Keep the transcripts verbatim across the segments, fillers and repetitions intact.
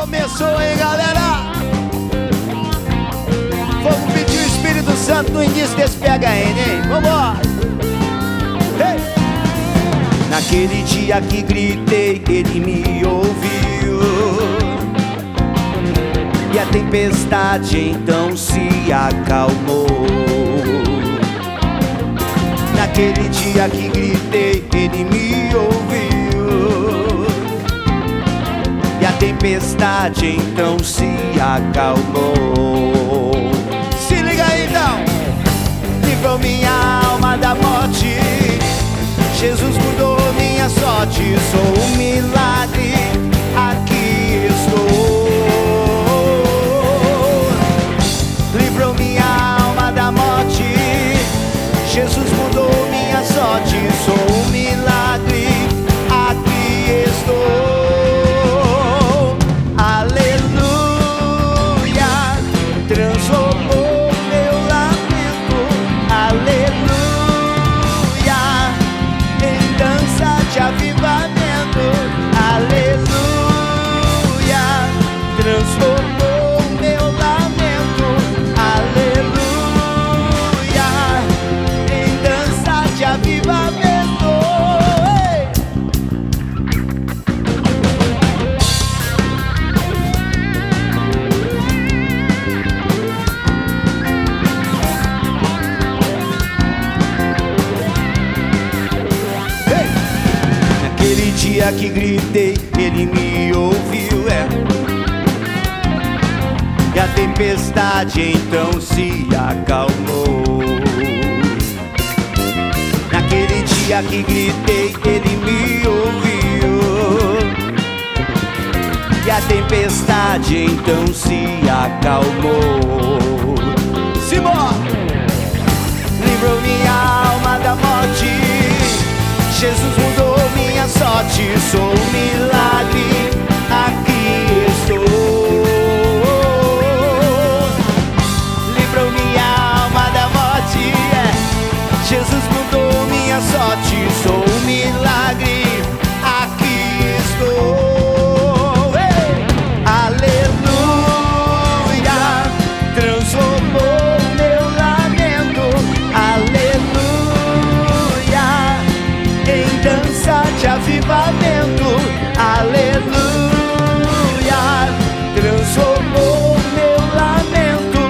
Começou, hein, galera? Vamos pedir o Espírito Santo no início desse P H N, hein? Vambora! Hey! Naquele dia que gritei, ele me ouviu, e a tempestade então se acalmou. Naquele dia que gritei, ele me ouviu, e a tempestade então se acalmou. Se liga aí então. Livrou minha alma da morte, Jesus mudou minha sorte. Sou um milagre, aqui estou. Livrou minha alma da morte, Jesus mudou minha sorte. Sou um milagre, aqui estou. Transformou meu lamento, aleluia, em dança de avivamento, aleluia. Transformou meu lamento, aleluia, em dança de avivamento. Ei! Naquele dia que gritei, ele me ouviu, é. E a tempestade então se acalmou. Naquele dia que gritei, ele me ouviu, e a tempestade então se acalmou. Simão! Livrou minha alma da morte, Jesus mudou minha sorte. Sou um milagre, aqui estou. Livrou minha alma da morte, é. Jesus mudou minha sorte. Sou um milagre, aqui estou. Ei! Aleluia, transformou meu lamento, aleluia, em dança de avivamento, aleluia. Transformou meu lamento,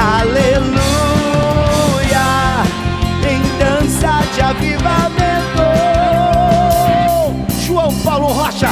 aleluia, em dança de avivamento. João Paulo Rocha.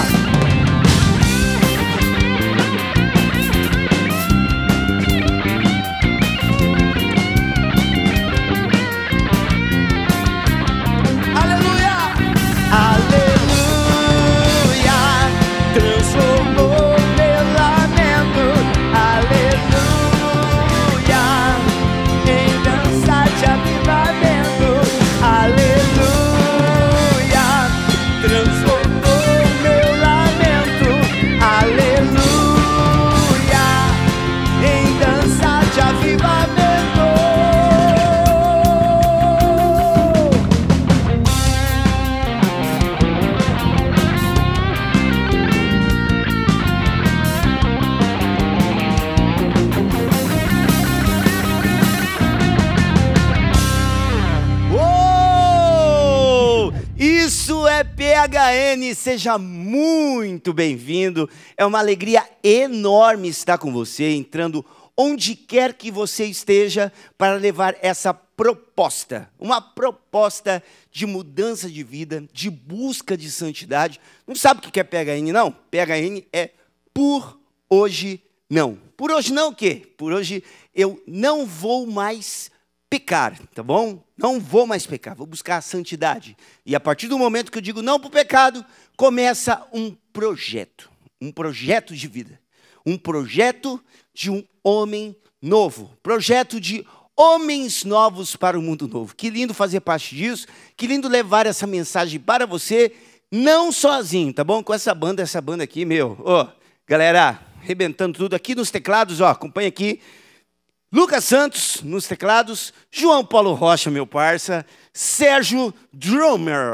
P H N, seja muito bem-vindo. É uma alegria enorme estar com você, entrando onde quer que você esteja para levar essa proposta, uma proposta de mudança de vida, de busca de santidade. Não sabe o que é P H N, não? P H N é por hoje não. Por hoje não o quê? Por hoje eu não vou mais pecar, tá bom? Não vou mais pecar, vou buscar a santidade. E a partir do momento que eu digo não para o pecado, começa um projeto, um projeto de vida, um projeto de um homem novo, projeto de homens novos para o mundo novo. Que lindo fazer parte disso, que lindo levar essa mensagem para você, não sozinho, tá bom? Com essa banda, essa banda aqui, meu, ó, galera, arrebentando tudo aqui nos teclados, ó, acompanha aqui. Lucas Santos nos teclados, João Paulo Rocha, meu parça, Sérgio Drummer.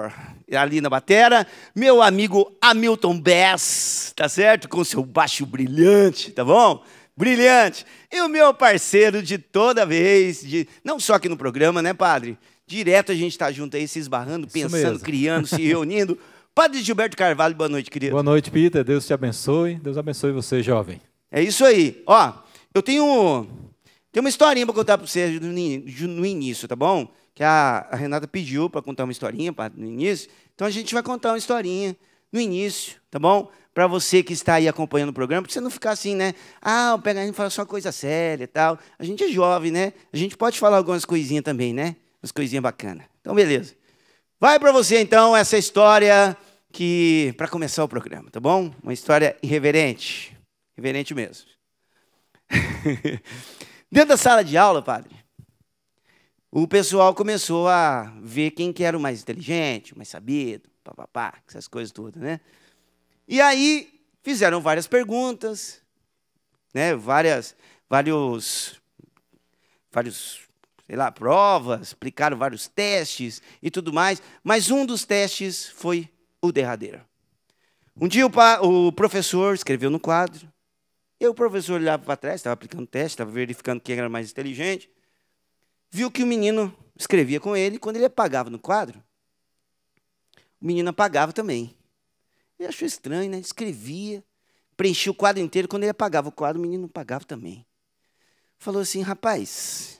ali na batera, meu amigo Hamilton Bass, tá certo? Com seu baixo brilhante, tá bom? Brilhante. E o meu parceiro de toda vez, de, não só aqui no programa, né, padre? Direto a gente tá junto aí, se esbarrando, Isso pensando, mesmo. criando, se reunindo. Padre Gilberto Carvalho, boa noite, querido. Boa noite, Peter. Deus te abençoe. Deus abençoe você, jovem. É isso aí. Ó, eu tenho, tenho uma historinha para contar para você no, no início, tá bom? Que a, a Renata pediu para contar uma historinha pra, no início. Então a gente vai contar uma historinha no início, tá bom? Para você que está aí acompanhando o programa, para você não ficar assim, né? Ah, o P H N fala só coisa séria e tal. A gente é jovem, né? A gente pode falar algumas coisinhas também, né? Umas coisinhas bacanas. Então, beleza. Vai para você, então, essa história que para começar o programa, tá bom? Uma história irreverente. Irreverente mesmo. Dentro da sala de aula, padre, o pessoal começou a ver quem que era o mais inteligente, o mais sabido, papapá, essas coisas todas, né? E aí fizeram várias perguntas, né? Várias, vários, vários, sei lá, provas, explicaram vários testes e tudo mais, mas um dos testes foi o derradeiro. Um dia o, pa, o professor escreveu no quadro, e o professor olhava para trás, estava aplicando o teste, estava verificando quem era mais inteligente, viu que o menino escrevia com ele, e quando ele apagava no quadro, o menino apagava também. Ele achou estranho, né? Escrevia, preenchia o quadro inteiro, quando ele apagava o quadro, o menino apagava também. Falou assim, rapaz,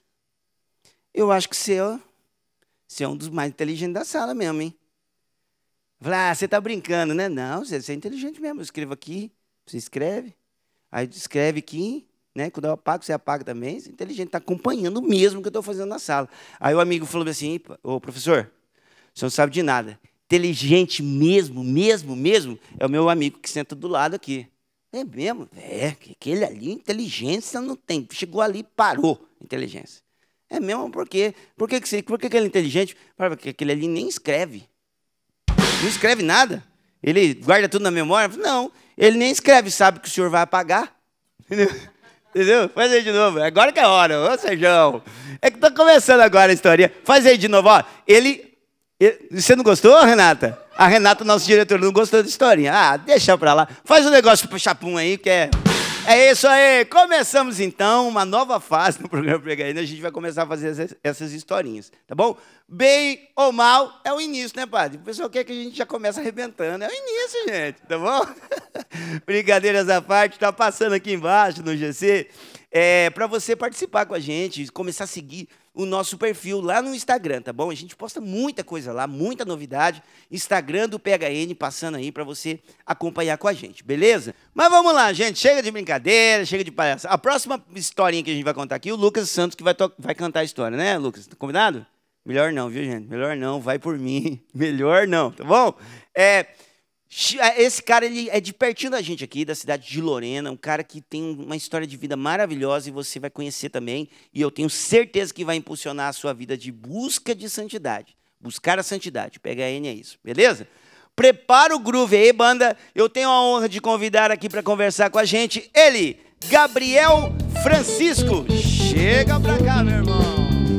eu acho que você é, você é um dos mais inteligentes da sala mesmo, hein? Falei, ah, você está brincando, né? Não, você, você é inteligente mesmo, eu escrevo aqui, você escreve, aí escreve aqui, né? Quando eu apago, você apaga também, você é inteligente, está acompanhando mesmo o que eu estou fazendo na sala. Aí o amigo falou assim, ô professor, você não sabe de nada. Inteligente mesmo, mesmo, mesmo, é o meu amigo que senta do lado aqui. É mesmo? É, aquele ali, inteligência não tem. Chegou ali e parou inteligência. É mesmo, por quê? Por que, que, por que, que ele é inteligente? Porque aquele ali nem escreve. Não escreve nada. Ele guarda tudo na memória? Não, ele nem escreve, sabe que o senhor vai apagar. Entendeu? Entendeu? Faz aí de novo. Agora que é a hora, ô Sérgio. É que tá começando agora a história. Faz aí de novo, ó. Ele... Você não gostou, Renata? A Renata, nosso diretor, não gostou da historinha. Ah, deixa pra lá. Faz um negócio pro chapum aí, que é... É isso aí. Começamos, então, uma nova fase no programa P H N. A gente vai começar a fazer essas, essas historinhas, tá bom? Bem ou mal, é o início, né, padre? O pessoal quer que a gente já comece arrebentando. É o início, gente, tá bom? Brincadeiras à parte, tá passando aqui embaixo no G C. É, para você participar com a gente, começar a seguir o nosso perfil lá no Instagram, tá bom? A gente posta muita coisa lá, muita novidade. Instagram do P H N passando aí para você acompanhar com a gente, beleza? Mas vamos lá, gente. Chega de brincadeira, chega de palhaçada. A próxima historinha que a gente vai contar aqui, o Lucas Santos que vai, vai cantar a história, né, Lucas? Tá combinado? Melhor não, viu, gente? Melhor não, vai por mim. Melhor não, tá bom? É... Esse cara, ele é de pertinho da gente aqui, da cidade de Lorena, um cara que tem uma história de vida maravilhosa e você vai conhecer também, e eu tenho certeza que vai impulsionar a sua vida de busca de santidade. Buscar a santidade, P H N é isso, beleza? Prepara o groove aí, banda. Eu tenho a honra de convidar aqui para conversar com a gente ele, Gabriel Francisco. Chega pra cá, meu irmão.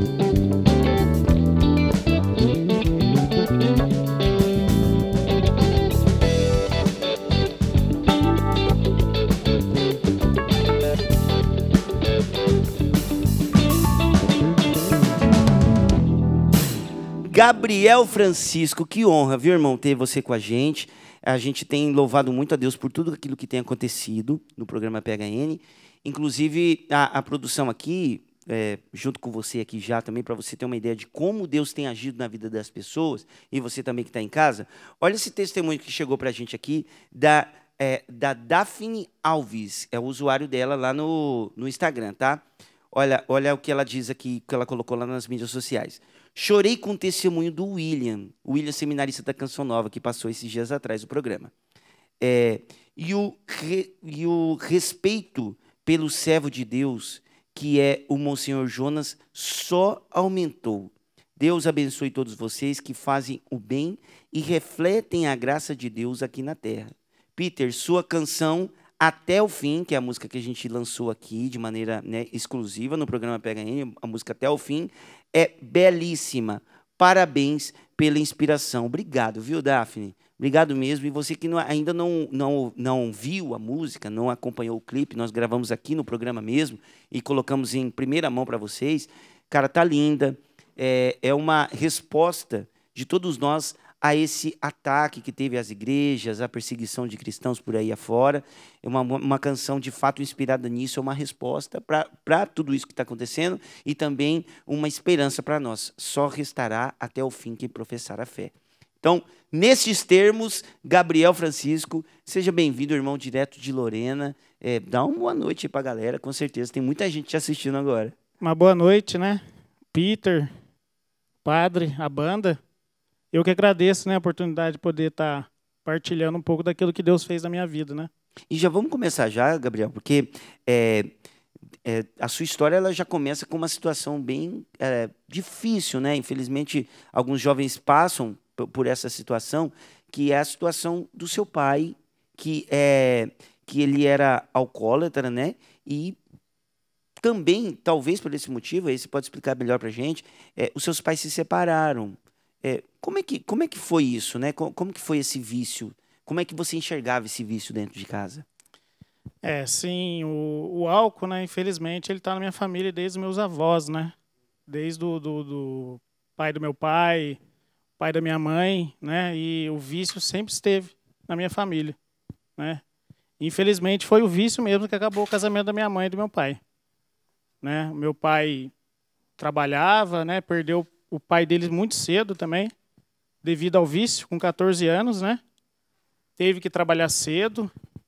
Gabriel Francisco, que honra, viu, irmão, ter você com a gente. A gente tem louvado muito a Deus por tudo aquilo que tem acontecido no programa P H N. Inclusive, a, a produção aqui, é, junto com você aqui já também, para você ter uma ideia de como Deus tem agido na vida das pessoas, e você também que está em casa. Olha esse testemunho que chegou para a gente aqui, da, é, da Daphne Alves, é o usuário dela lá no, no Instagram, tá? Olha, olha o que ela diz aqui, que ela colocou lá nas mídias sociais. Chorei com o testemunho do William, o William, seminarista da Canção Nova, que passou esses dias atrás o programa. É, e, o re, e o respeito pelo servo de Deus, que é o Monsenhor Jonas, só aumentou. Deus abençoe todos vocês que fazem o bem e refletem a graça de Deus aqui na terra. Peter, sua canção Até o Fim, que é a música que a gente lançou aqui de maneira, né, exclusiva no programa P H N, a música Até o Fim, é belíssima. Parabéns pela inspiração. Obrigado, viu, Daphne? Obrigado mesmo. E você que não- ainda não, não, não viu a música, não acompanhou o clipe, nós gravamos aqui no programa mesmo e colocamos em primeira mão para vocês. Cara, tá linda. É, é uma resposta de todos nós a esse ataque que teve às igrejas, a perseguição de cristãos por aí afora. É uma, uma canção de fato inspirada nisso, é uma resposta para tudo isso que está acontecendo e também uma esperança para nós. Só restará até o fim quem professar a fé. Então, nesses termos, Gabriel Francisco, seja bem-vindo, irmão direto de Lorena. É, dá uma boa noite aí para a galera, com certeza. Tem muita gente te assistindo agora. Uma boa noite, né? Peter, padre, a banda. Eu que agradeço, né, a oportunidade de poder estar partilhando um pouco daquilo que Deus fez na minha vida, né? E já vamos começar já, Gabriel, porque é, é, a sua história ela já começa com uma situação bem é, difícil, né? Infelizmente, alguns jovens passam p- por essa situação, que é a situação do seu pai, que, é, que ele era alcoólatra, né? E também, talvez por esse motivo, aí você pode explicar melhor para a gente, é, os seus pais se separaram. É, como é que, como é que foi isso, né? Co- Como que foi esse vício? Como é que você enxergava esse vício dentro de casa? É, sim, o, o álcool, né, infelizmente, ele está na minha família desde os meus avós, né? Desde o do, do pai do meu pai, pai da minha mãe, né? E o vício sempre esteve na minha família, né? Infelizmente, foi o vício mesmo que acabou o casamento da minha mãe e do meu pai, né? Meu pai trabalhava, né? Perdeu o pai deles muito cedo também, devido ao vício, com quatorze anos, né? Teve que trabalhar cedo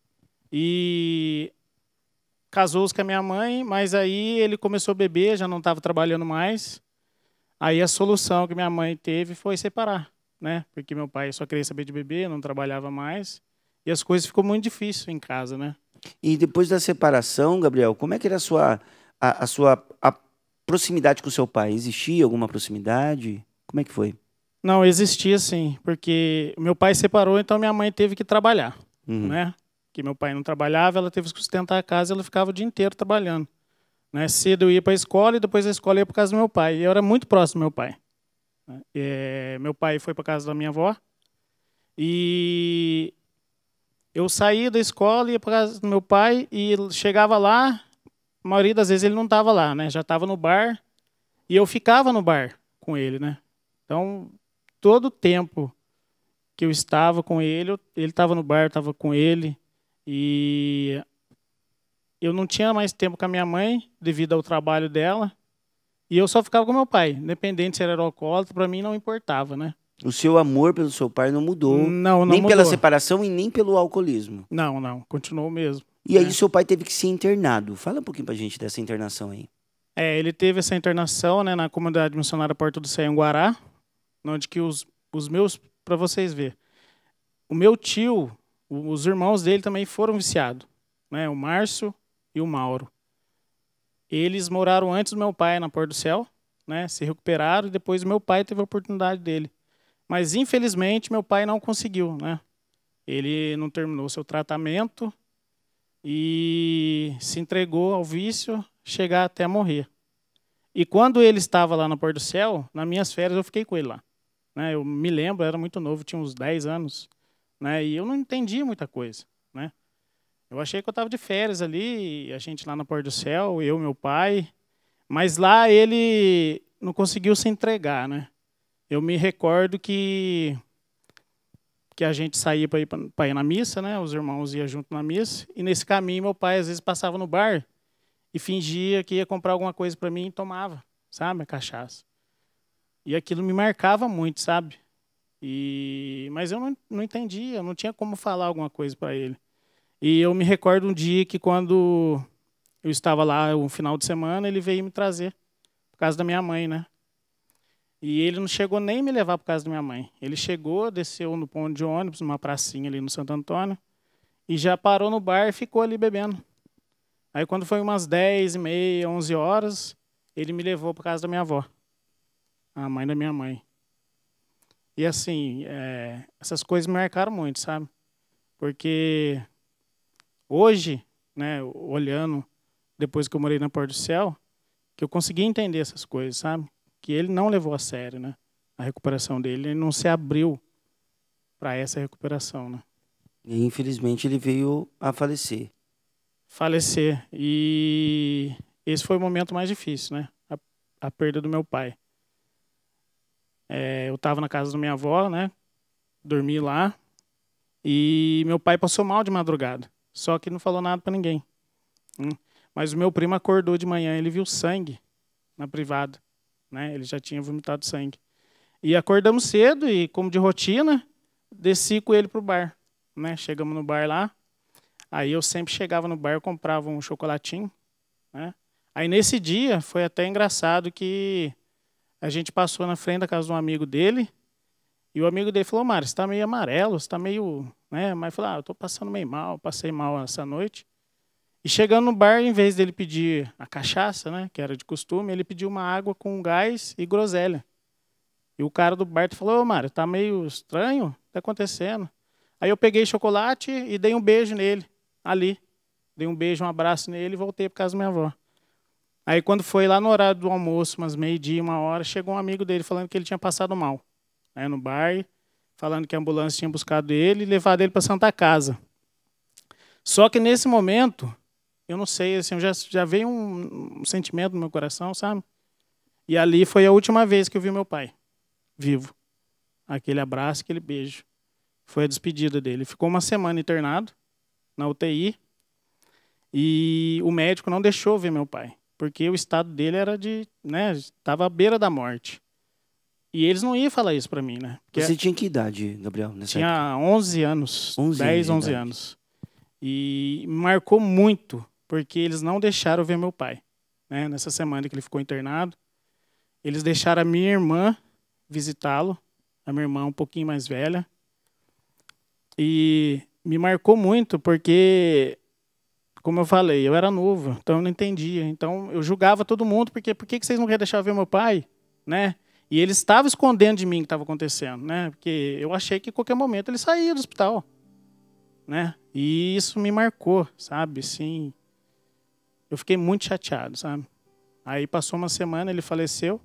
e casou-se com a minha mãe, mas aí ele começou a beber, já não estava trabalhando mais. Aí a solução que minha mãe teve foi separar, né? Porque meu pai só queria saber de beber, não trabalhava mais. E as coisas ficou muito difícil em casa, né? E depois da separação, Gabriel, como é que era a sua, a, a sua a proximidade com o seu pai? Existia alguma proximidade? Como é que foi? Não, existia sim, porque meu pai separou, então minha mãe teve que trabalhar, Uhum. né? Que meu pai não trabalhava, ela teve que sustentar a casa, ela ficava o dia inteiro trabalhando, né? Cedo eu ia para a escola e depois da escola eu ia para casa do meu pai. E eu era muito próximo do meu pai, né? É, meu pai foi para casa da minha avó e eu saía da escola, ia para casa do meu pai e chegava lá, a maioria das vezes ele não estava lá, né? Já estava no bar e eu ficava no bar com ele, né? Então, todo o tempo que eu estava com ele, eu- ele estava no bar, eu estava com ele. E eu não tinha mais tempo com a minha mãe, devido ao trabalho dela. E eu só ficava com meu pai. Independente se ele era alcoólatra, para mim não importava, né? O seu amor pelo seu pai não mudou, Não, não nem pela mudou. separação e nem pelo alcoolismo. Não, não, continuou mesmo. E aí né? seu pai teve que ser internado. Fala um pouquinho pra gente dessa internação aí. É, ele teve essa internação, né, na comunidade missionária Porto do Céu, em Guará, onde que os, os meus, para vocês verem, o meu tio, o- os irmãos dele também foram viciados, né, o Márcio e o Mauro. Eles moraram antes do meu pai na Porto do Céu, né, se recuperaram e depois o meu pai teve a oportunidade dele. Mas infelizmente meu pai não conseguiu, né? Ele não terminou seu tratamento e se entregou ao vício, chegar até morrer. E quando ele estava lá na Porto do Céu, nas minhas férias eu fiquei com ele lá, né? Eu me lembro, eu era muito novo, tinha uns dez anos, né? E eu não entendia muita coisa, né? Eu achei que eu estava de férias ali, a gente lá na Porto do Céu, eu, meu pai, mas lá ele não conseguiu se entregar, né? Eu me recordo que que a gente saía para ir, pra- pra ir na missa, né? Os irmãos iam junto na missa. E nesse caminho, meu pai às vezes passava no bar e fingia que ia comprar alguma coisa para mim e tomava, sabe? A cachaça. E aquilo me marcava muito, sabe? E mas eu não, não entendia, eu não tinha como falar alguma coisa para ele. E eu me recordo um dia que quando eu estava lá, um final de semana, ele veio me trazer por casa da minha mãe, né? E ele não chegou nem me levar para casa da minha mãe. Ele chegou, desceu no ponto de ônibus, numa pracinha ali no Santo Antônio, e já parou no bar e ficou ali bebendo. Aí quando foi umas dez e meia, onze horas, ele me levou para casa da minha avó, a mãe da minha mãe. E assim, é, essas coisas me marcaram muito, sabe? Porque hoje, né, olhando, depois que eu morei na Porto do Céu, que eu consegui entender essas coisas, sabe? Que ele não levou a sério, né? a recuperação dele, ele não se abriu para essa recuperação, né? E infelizmente ele veio a falecer. Falecer. E esse foi o momento mais difícil, né? A, a perda do meu pai. É, eu estava na casa da minha avó, né? Dormi lá. E meu pai passou mal de madrugada. Só que não falou nada para ninguém. Hum. Mas o meu primo acordou de manhã, ele viu sangue na privada, né? Ele já tinha vomitado sangue. E acordamos cedo e, como de rotina, desci com ele pro bar, né? Chegamos no bar lá. Aí eu sempre chegava no bar, comprava um chocolatinho, né? Aí nesse dia foi até engraçado que a gente passou na frente da casa de um amigo dele e o amigo dele falou: Mário, você está meio amarelo, você está meio, né? Mas falou: ah, eu estou passando meio mal, passei mal essa noite. E chegando no bar, em vez dele pedir a cachaça, né, que era de costume, ele pediu uma água com gás e groselha. E o cara do bar falou: ô, Mário, tá meio estranho, o que tá acontecendo? Aí eu peguei chocolate e dei um beijo nele, ali. Dei um beijo, um abraço nele e voltei para casa da minha avó. Aí quando foi lá no horário do almoço, umas meio-dia, uma hora, chegou um amigo dele falando que ele tinha passado mal, né, no bar, falando que a ambulância tinha buscado ele e levado ele para Santa Casa. Só que nesse momento, eu não sei, assim, já, já veio um, um sentimento no meu coração, sabe? E ali foi a última vez que eu vi meu pai, vivo. Aquele abraço, aquele beijo. Foi a despedida dele. Ficou uma semana internado, na U T I, e o médico não deixou ver meu pai, porque o estado dele era de, né, estava à beira da morte. E eles não iam falar isso para mim, né? Porque Você tinha que idade, Gabriel? Nessa tinha época? onze anos, onze dez, anos de onze idade. anos. E me marcou muito, porque eles não deixaram ver meu pai, né? Nessa semana que ele ficou internado. Eles deixaram a minha irmã visitá-lo, a minha irmã um pouquinho mais velha. E me marcou muito, porque, como eu falei, eu era novo, então eu não entendia. Então eu julgava todo mundo, porque por que vocês não querem deixar ver meu pai, né? E eles estavam escondendo de mim o que estava acontecendo, né? Porque eu achei que a qualquer momento ele saía do hospital, né? E isso me marcou, sabe? Sim, eu fiquei muito chateado, sabe? Aí passou uma semana, ele faleceu.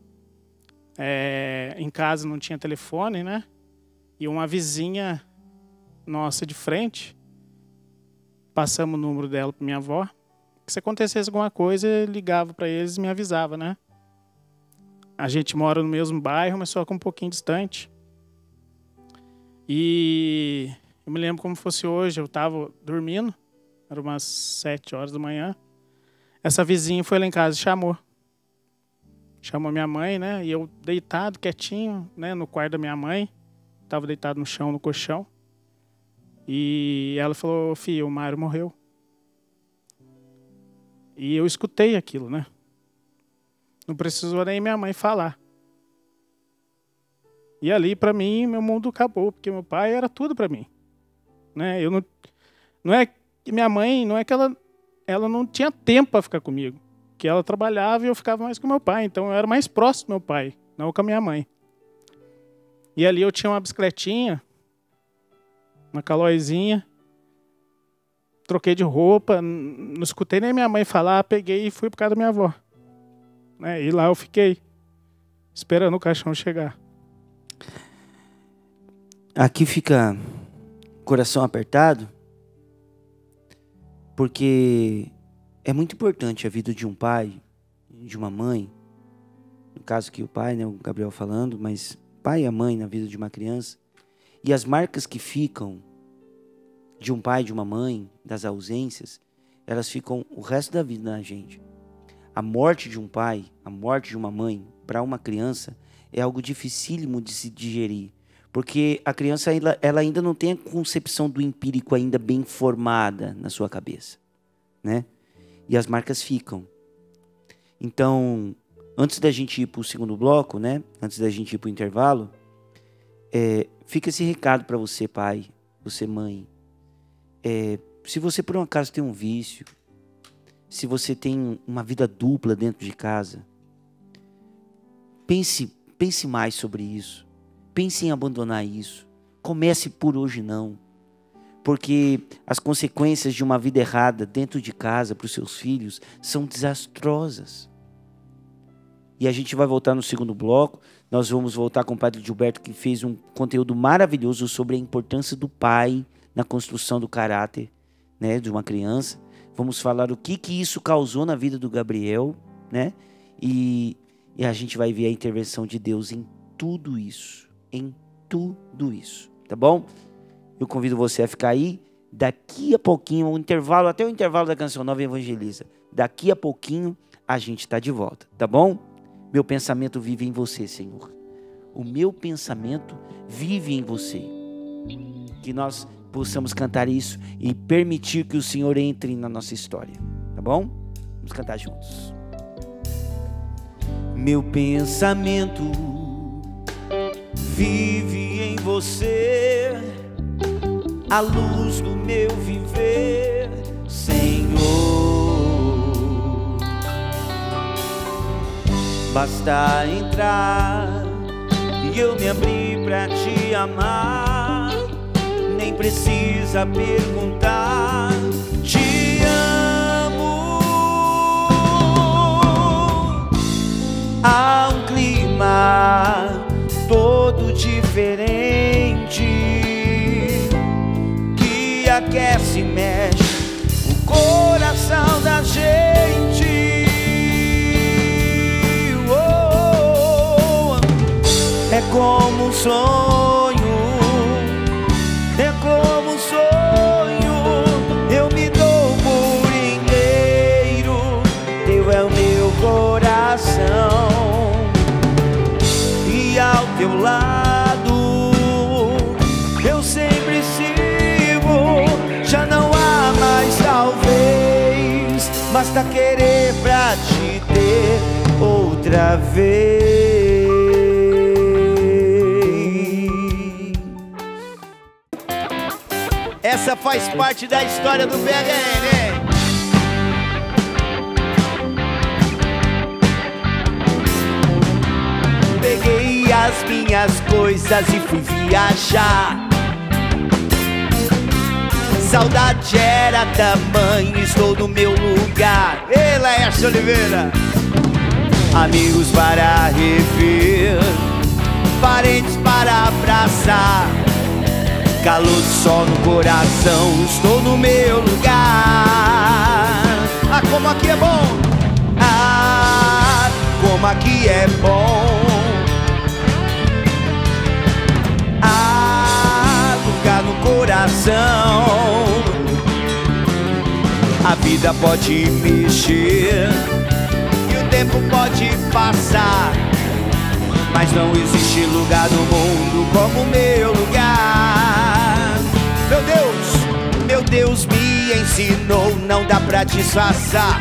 É, em casa não tinha telefone, né? E uma vizinha nossa de frente, passamos o número dela para minha avó. Que se acontecesse alguma coisa, eu ligava para eles e me avisava, né? A gente mora no mesmo bairro, mas só que um pouquinho distante. E eu me lembro como fosse hoje, eu estava dormindo, era umas sete horas da manhã. Essa vizinha foi lá em casa e chamou. Chamou minha mãe, né? E eu deitado, quietinho, né? No quarto da minha mãe. Estava deitado no chão, no colchão. E ela falou: filho, o Mário morreu. E eu escutei aquilo, né? Não precisou nem minha mãe falar. E ali, para mim, meu mundo acabou, porque meu pai era tudo para mim, né? Eu não, não é que minha mãe, não é que ela, ela não tinha tempo para ficar comigo, que ela trabalhava e eu ficava mais com meu pai, então eu era mais próximo do meu pai, não com a minha mãe. E ali eu tinha uma bicicletinha, uma calóizinha, troquei de roupa, não escutei nem minha mãe falar, peguei e fui para casa da minha avó. Né? E lá eu fiquei, esperando o caixão chegar. Aqui fica coração apertado, porque é muito importante a vida de um pai, de uma mãe, no caso aqui o pai, né, o Gabriel falando, mas pai e a mãe na vida de uma criança, e as marcas que ficam de um pai e de uma mãe, das ausências, elas ficam o resto da vida na gente. A morte de um pai, a morte de uma mãe, para uma criança, é algo dificílimo de se digerir. Porque a criança ela, ela ainda não tem a concepção do empírico ainda bem formada na sua cabeça, né? E as marcas ficam. Então, antes da gente ir para o segundo bloco, né? Antes da gente ir para o intervalo, é, fica esse recado para você, pai, você, mãe. É, se você, por um acaso, tem um vício, se você tem uma vida dupla dentro de casa, pense, pense mais sobre isso. Pense em abandonar isso. Comece por hoje não. Porque as consequências de uma vida errada dentro de casa para os seus filhos são desastrosas. E a gente vai voltar no segundo bloco. Nós vamos voltar com o Padre Gilberto, que fez um conteúdo maravilhoso sobre a importância do pai na construção do caráter, né, de uma criança. Vamos falar o que, que isso causou na vida do Gabriel, né? E, e a gente vai ver a intervenção de Deus em tudo isso. Em tudo isso. Tá bom? Eu convido você a ficar aí. Daqui a pouquinho, o intervalo, até o intervalo da Canção Nova Evangeliza. Daqui a pouquinho a gente está de volta, tá bom? Meu pensamento vive em você, Senhor. O meu pensamento vive em você. Que nós possamos cantar isso e permitir que o Senhor entre na nossa história, tá bom? Vamos cantar juntos. Meu pensamento vive em você, a luz do meu viver, Senhor. Basta entrar e eu me abri pra te amar. Nem precisa perguntar, te amo. Há um clima todo diferente que aquece e mexe o coração da gente. Oh, é como um sonho, é como um sonho. Eu me dou por inteiro, teu é o meu coração. E ao teu lado eu sempre sigo. Já não há mais talvez, basta querer pra te ter outra vez. Essa faz parte da história do P H N, hein? Peguei as minhas coisas e fui viajar. Saudade era tamanho, estou no meu lugar. Ei, Laércio Oliveira. Amigos para rever, parentes para abraçar. Calor de sol no coração, estou no meu lugar. Ah, como aqui é bom! Ah, como aqui é bom! Ah, lugar no coração. A vida pode mexer e o tempo pode passar, mas não existe lugar no mundo como o meu lugar. Meu Deus, meu Deus me ensinou, não dá pra disfarçar.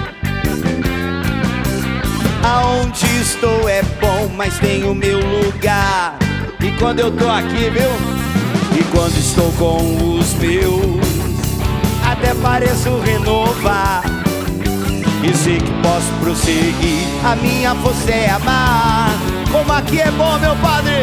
Aonde estou é bom, mas tem o meu lugar. E quando eu tô aqui, viu? E quando estou com os meus, até pareço renovar. E sei que posso prosseguir, a minha força é amar. Como aqui é bom, meu padre!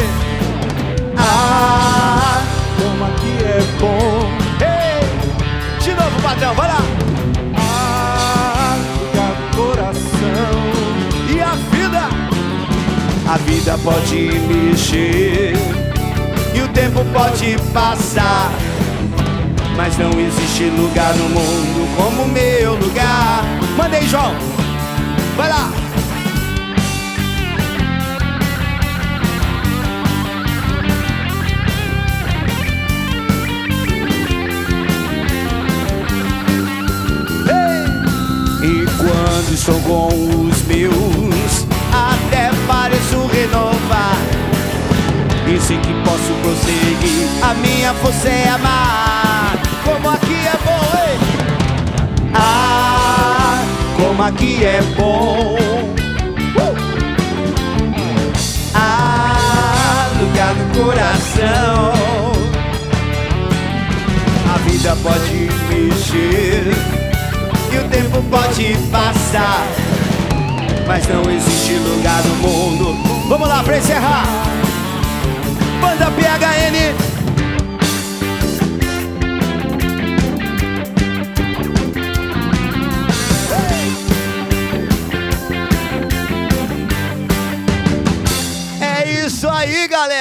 Ah, como aqui é bom! Ei, de novo, patrão, vai lá! Ah, do coração. E a vida? A vida pode mexer e o tempo pode passar, mas não existe lugar no mundo como o meu lugar. Manda aí, João! Vai lá! Quando estou com os meus, até pareço renovar. E sei que posso prosseguir, a minha força é amar. Como aqui é bom, ei! Ah, como aqui é bom! Uh! Ah, lugar no coração. A vida pode mexer e o tempo pode passar, mas não existe lugar no mundo. Vamos lá pra encerrar. Banda P H N.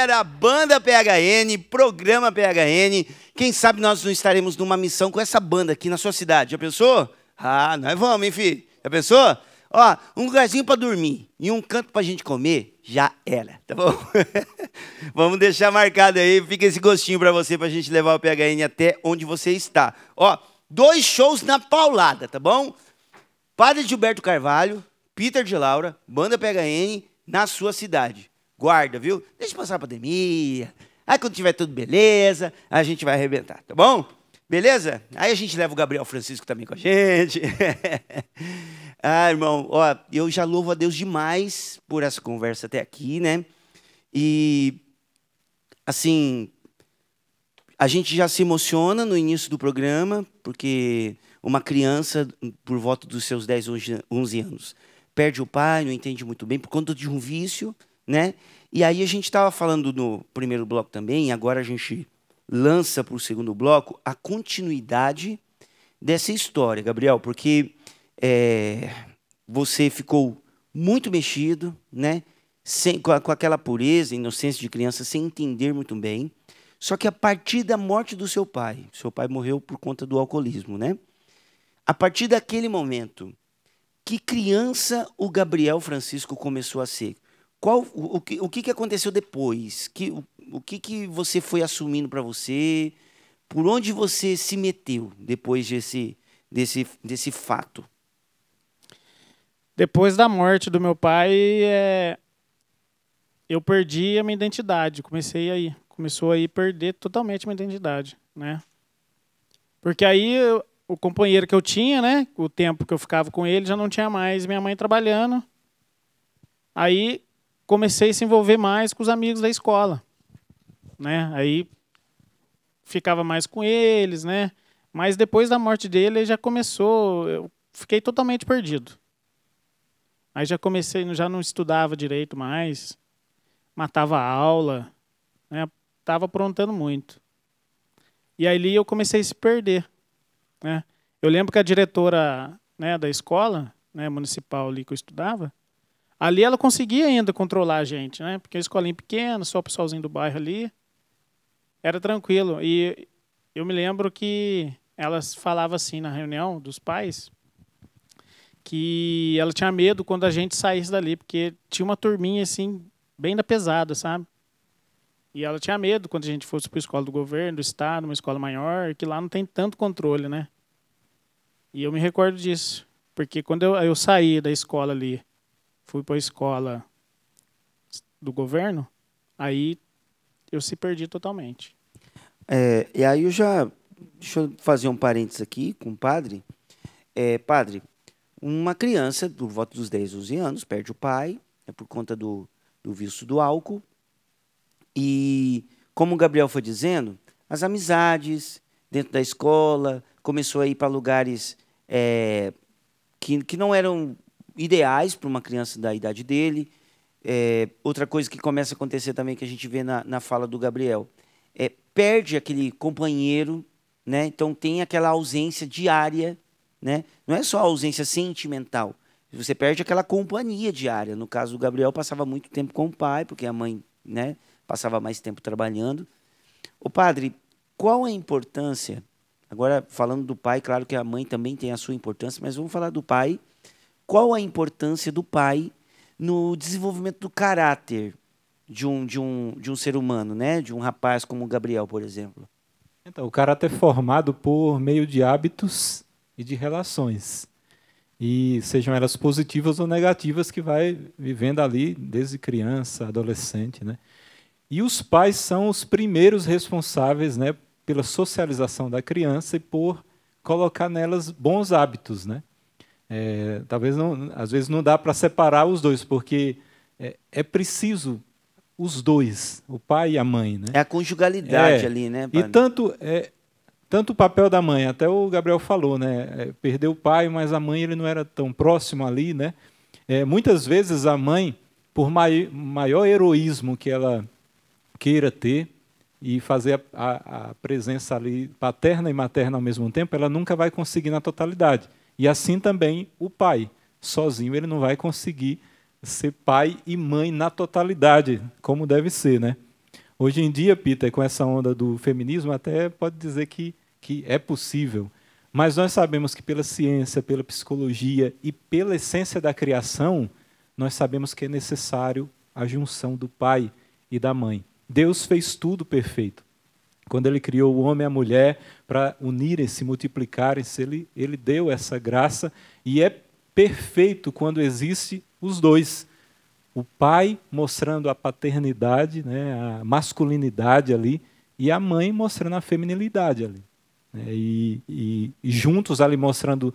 galera, Banda P H N, Programa P H N. Quem sabe nós não estaremos numa missão com essa banda aqui na sua cidade. Já pensou? Ah, nós vamos, hein, filho? Já pensou? Ó, um lugarzinho para dormir e um canto para a gente comer, já era, tá bom? Vamos deixar marcado aí, fica esse gostinho para você, para a gente levar o P H N até onde você está. Ó, dois shows na paulada, tá bom? Padre Gilberto Carvalho, Peter de Laura, Banda P H N, na sua cidade. Guarda, viu? Deixa passar a pandemia. Aí quando tiver tudo beleza, a gente vai arrebentar, tá bom? Beleza? Aí a gente leva o Gabriel Francisco também com a gente. Ah, irmão, ó, eu já louvo a Deus demais por essa conversa até aqui, né? E, assim, a gente já se emociona no início do programa, porque uma criança, por volta dos seus dez, onze anos, perde o pai, não entende muito bem, por conta de um vício, né? E aí a gente estava falando no primeiro bloco também, e agora a gente lança para o segundo bloco a continuidade dessa história, Gabriel, porque é, você ficou muito mexido, né? Sem, com, a, com aquela pureza, inocência de criança, sem entender muito bem. Só que a partir da morte do seu pai, seu pai morreu por conta do alcoolismo, né? A partir daquele momento, que criança o Gabriel Francisco começou a ser? Qual, o, o, que, o que aconteceu depois? Que, o, o que, que você foi assumindo para você? Por onde você se meteu depois desse, desse, desse fato? Depois da morte do meu pai, é, eu perdi a minha identidade. Comecei aí, começou aí a perder totalmente a minha identidade, né? Porque aí eu, o companheiro que eu tinha, né, o tempo que eu ficava com ele, já não tinha mais, minha mãe trabalhando. Aí comecei a se envolver mais com os amigos da escola, né? Aí ficava mais com eles, né? Mas depois da morte dele, já começou, eu fiquei totalmente perdido. Aí já comecei, já não estudava direito mais, matava a aula, né? Tava aprontando muito. E aí eu comecei a se perder, né? Eu lembro que a diretora, né, da escola, né, municipal ali que eu estudava, ali ela conseguia ainda controlar a gente, né? Porque a escolinha pequena, só o pessoalzinho do bairro ali, era tranquilo. E eu me lembro que elas falavam assim na reunião dos pais, que ela tinha medo quando a gente saísse dali, porque tinha uma turminha assim, bem da pesada, sabe? E ela tinha medo quando a gente fosse para a escola do governo, do estado, uma escola maior, que lá não tem tanto controle, né? E eu me recordo disso, porque quando eu, eu saí da escola ali, fui para a escola do governo, aí eu se perdi totalmente. É, e aí eu já... Deixa eu fazer um parênteses aqui com o padre. É, padre, uma criança, por volta dos dez, onze anos, perde o pai, é por conta do, do vício do álcool. E, como o Gabriel foi dizendo, as amizades dentro da escola, começou a ir para lugares é, que, que não eram ideais para uma criança da idade dele. É, outra coisa que começa a acontecer também, que a gente vê na, na fala do Gabriel, é perde aquele companheiro, né? Então tem aquela ausência diária, né? Não é só a ausência sentimental, você perde aquela companhia diária. No caso do Gabriel, passava muito tempo com o pai, porque a mãe, né, passava mais tempo trabalhando. Ô padre, qual a importância, agora falando do pai, claro que a mãe também tem a sua importância, mas vamos falar do pai. Qual a importância do pai no desenvolvimento do caráter de um, de um, de um ser humano, né? De um rapaz como o Gabriel, por exemplo? Então, o caráter é formado por meio de hábitos e de relações. E sejam elas positivas ou negativas, que vai vivendo ali desde criança, adolescente, né? E os pais são os primeiros responsáveis, né, pela socialização da criança e por colocar nelas bons hábitos, né? É, talvez não, às vezes não dá para separar os dois, porque é, é preciso os dois, o pai e a mãe, né? É a conjugalidade é, ali, né, padre? E tanto, é, tanto o papel da mãe, até o Gabriel falou, né? É, perdeu o pai, mas a mãe ele não era tão próximo ali, né? É, muitas vezes a mãe, por mai, maior heroísmo que ela queira ter e fazer a, a, a presença ali paterna e materna ao mesmo tempo, ela nunca vai conseguir na totalidade. E assim também o pai, sozinho ele não vai conseguir ser pai e mãe na totalidade, como deve ser, né? Hoje em dia, Peter, com essa onda do feminismo, até pode dizer que, que é possível. Mas nós sabemos que pela ciência, pela psicologia e pela essência da criação, nós sabemos que é necessário a junção do pai e da mãe. Deus fez tudo perfeito. Quando ele criou o homem e a mulher para unirem, se multiplicarem-se, ele, ele deu essa graça e é perfeito quando existe os dois. O pai mostrando a paternidade, né, a masculinidade ali, e a mãe mostrando a feminilidade ali. Né, e, e, e juntos ali mostrando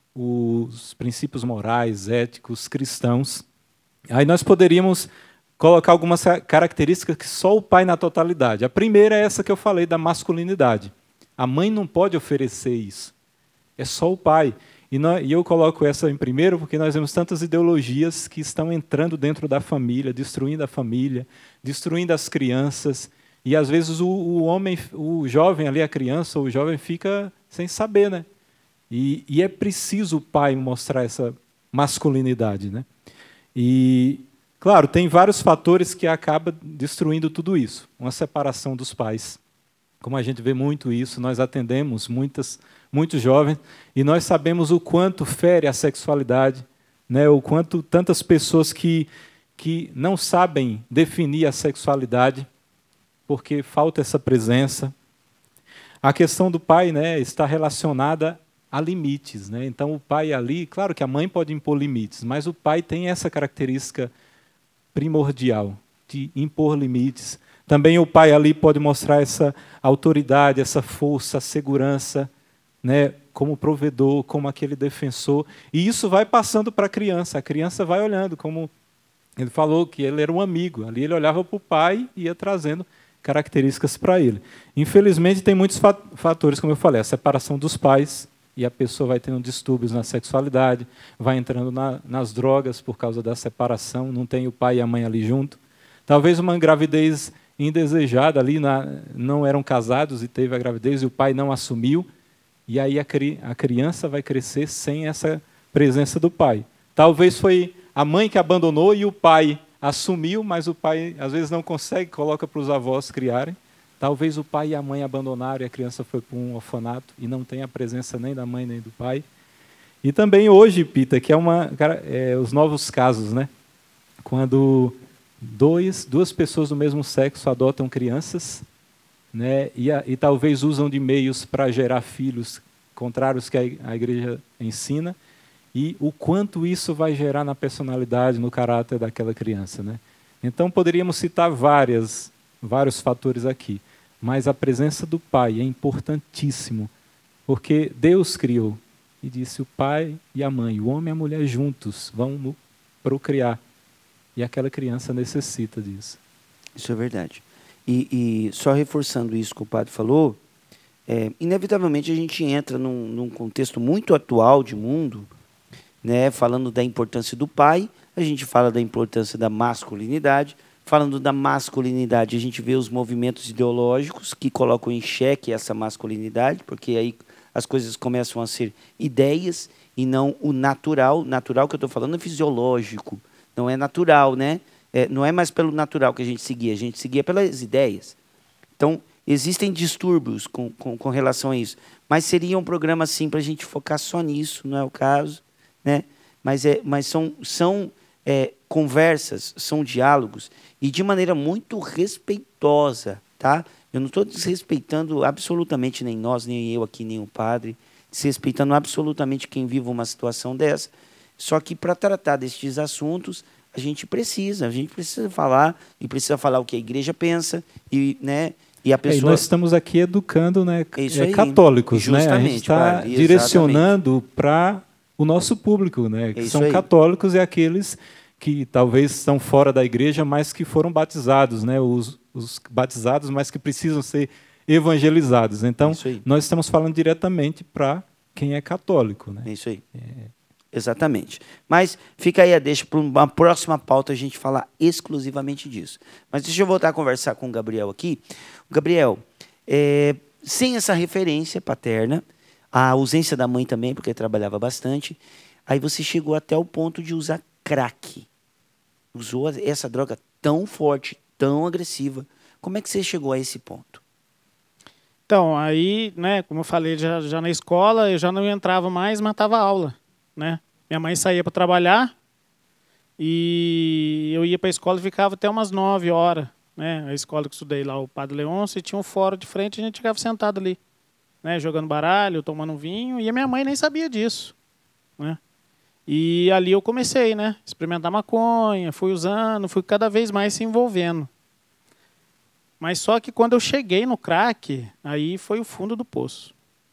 os princípios morais, éticos, cristãos. Aí nós poderíamos colocar algumas características que só o pai na totalidade. A primeira é essa que eu falei, da masculinidade. A mãe não pode oferecer isso. É só o pai. E, nós, e eu coloco essa em primeiro porque nós vemos tantas ideologias que estão entrando dentro da família, destruindo a família, destruindo as crianças. E, às vezes, o, o homem, o jovem ali, a criança, o jovem fica sem saber, né? E, e é preciso o pai mostrar essa masculinidade, né? E, claro, tem vários fatores que acabam destruindo tudo isso. Uma separação dos pais. Como a gente vê muito isso, nós atendemos muitas, muitos jovens e nós sabemos o quanto fere a sexualidade, né? O quanto tantas pessoas que, que não sabem definir a sexualidade porque falta essa presença. A questão do pai, né, está relacionada a limites, né? Então, o pai ali, claro que a mãe pode impor limites, mas o pai tem essa característica primordial de impor limites. Também o pai ali pode mostrar essa autoridade, essa força, segurança, né, como provedor, como aquele defensor. E isso vai passando para a criança. A criança vai olhando, como ele falou, que ele era um amigo. Ali ele olhava para o pai e ia trazendo características para ele. Infelizmente, tem muitos fatores, como eu falei, a separação dos pais, e a pessoa vai tendo distúrbios na sexualidade, vai entrando na, nas drogas por causa da separação, não tem o pai e a mãe ali junto. Talvez uma gravidez indesejada ali, na, não eram casados e teve a gravidez e o pai não assumiu, e aí a, cri, a criança vai crescer sem essa presença do pai. Talvez foi a mãe que abandonou e o pai assumiu, mas o pai às vezes não consegue, coloca para os avós criarem. Talvez o pai e a mãe abandonaram e a criança foi para um orfanato e não tem a presença nem da mãe nem do pai. E também hoje, Pita, que é, uma, é os novos casos, né? Quando Dois, duas pessoas do mesmo sexo adotam crianças, né, e, a, e talvez usam de meios para gerar filhos contrários que a, a igreja ensina, e o quanto isso vai gerar na personalidade, no caráter daquela criança. Né? Então, poderíamos citar várias, vários fatores aqui, mas a presença do pai é importantíssimo, porque Deus criou, e disse o pai e a mãe, o homem e a mulher juntos vão procriar. E aquela criança necessita disso. Isso é verdade. E, e só reforçando isso que o padre falou, é, inevitavelmente a gente entra num, num contexto muito atual de mundo, né, falando da importância do pai, a gente fala da importância da masculinidade. Falando da masculinidade, a gente vê os movimentos ideológicos que colocam em xeque essa masculinidade, porque aí as coisas começam a ser ideias e não o natural. Natural que eu estou falando é fisiológico. Não é natural, né? É, não é mais pelo natural que a gente seguia, a gente seguia pelas ideias. Então, existem distúrbios com, com, com relação a isso. Mas seria um programa, assim, para a gente focar só nisso, não é o caso. Né? Mas, é, mas são, são é, conversas, são diálogos, e de maneira muito respeitosa. Tá? Eu não estou desrespeitando absolutamente nem nós, nem eu aqui, nem o padre, desrespeitando absolutamente quem vive uma situação dessa. Só que para tratar destes assuntos, a gente precisa, a gente precisa falar, e precisa falar o que a igreja pensa, e, né, e a pessoa... É, e nós estamos aqui educando, né, Isso é, aí, católicos, né? A gente está padre, direcionando para o nosso público, né, que Isso são aí. católicos e aqueles que talvez estão fora da igreja, mas que foram batizados, né, os, os batizados, mas que precisam ser evangelizados. Então, nós estamos falando diretamente para quem é católico. Né? É isso aí. É... Exatamente. Mas fica aí a deixa para uma próxima pauta a gente falar exclusivamente disso. Mas deixa eu voltar a conversar com o Gabriel aqui. Gabriel, é, sem essa referência paterna, a ausência da mãe também, porque trabalhava bastante, aí você chegou até o ponto de usar crack. Usou essa droga tão forte, tão agressiva, Como é que você chegou a esse ponto? Então, aí, né, como eu falei, já, já na escola, eu já não entrava mais, matava aula, né? Minha mãe saía para trabalhar e eu ia para a escola e ficava até umas nove horas, né? A escola que eu estudei lá, o Padre Leôncio, e tinha um fórum de frente e a gente ficava sentado ali, né, jogando baralho, tomando um vinho, e a minha mãe nem sabia disso, né? E ali eu comecei, né, experimentar maconha, fui usando, fui cada vez mais se envolvendo. Mas só que quando eu cheguei no crack, aí foi o fundo do poço.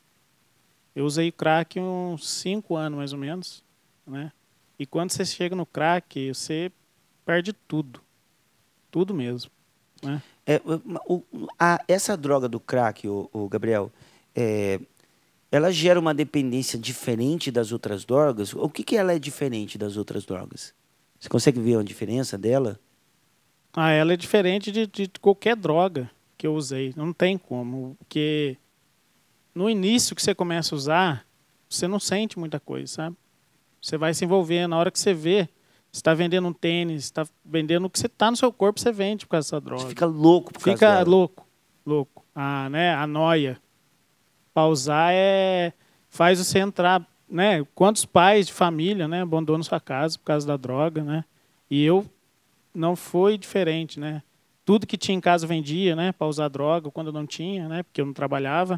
Eu usei crack uns cinco anos, mais ou menos, né? E quando você chega no crack, você perde tudo. Tudo mesmo, né? É, o, a, essa droga do crack, o, o Gabriel, é, ela gera uma dependência diferente das outras drogas? O que, que ela é diferente das outras drogas? Você consegue ver uma diferença dela? Ah, ela é diferente de, de qualquer droga que eu usei. Não tem como. Porque no início que você começa a usar, você não sente muita coisa, sabe? Você vai se envolvendo. Na hora que você vê, você está vendendo um tênis, está vendendo o que você está no seu corpo, você vende por causa dessa droga. Você fica louco por causa Fica dela. louco, louco. Ah, né? A noia. Pausar é faz você entrar, né? Quantos pais de família, né, abandonam sua casa por causa da droga, né? E eu não foi diferente, né? Tudo que tinha em casa vendia, né, para usar droga, quando não tinha, né, porque eu não trabalhava.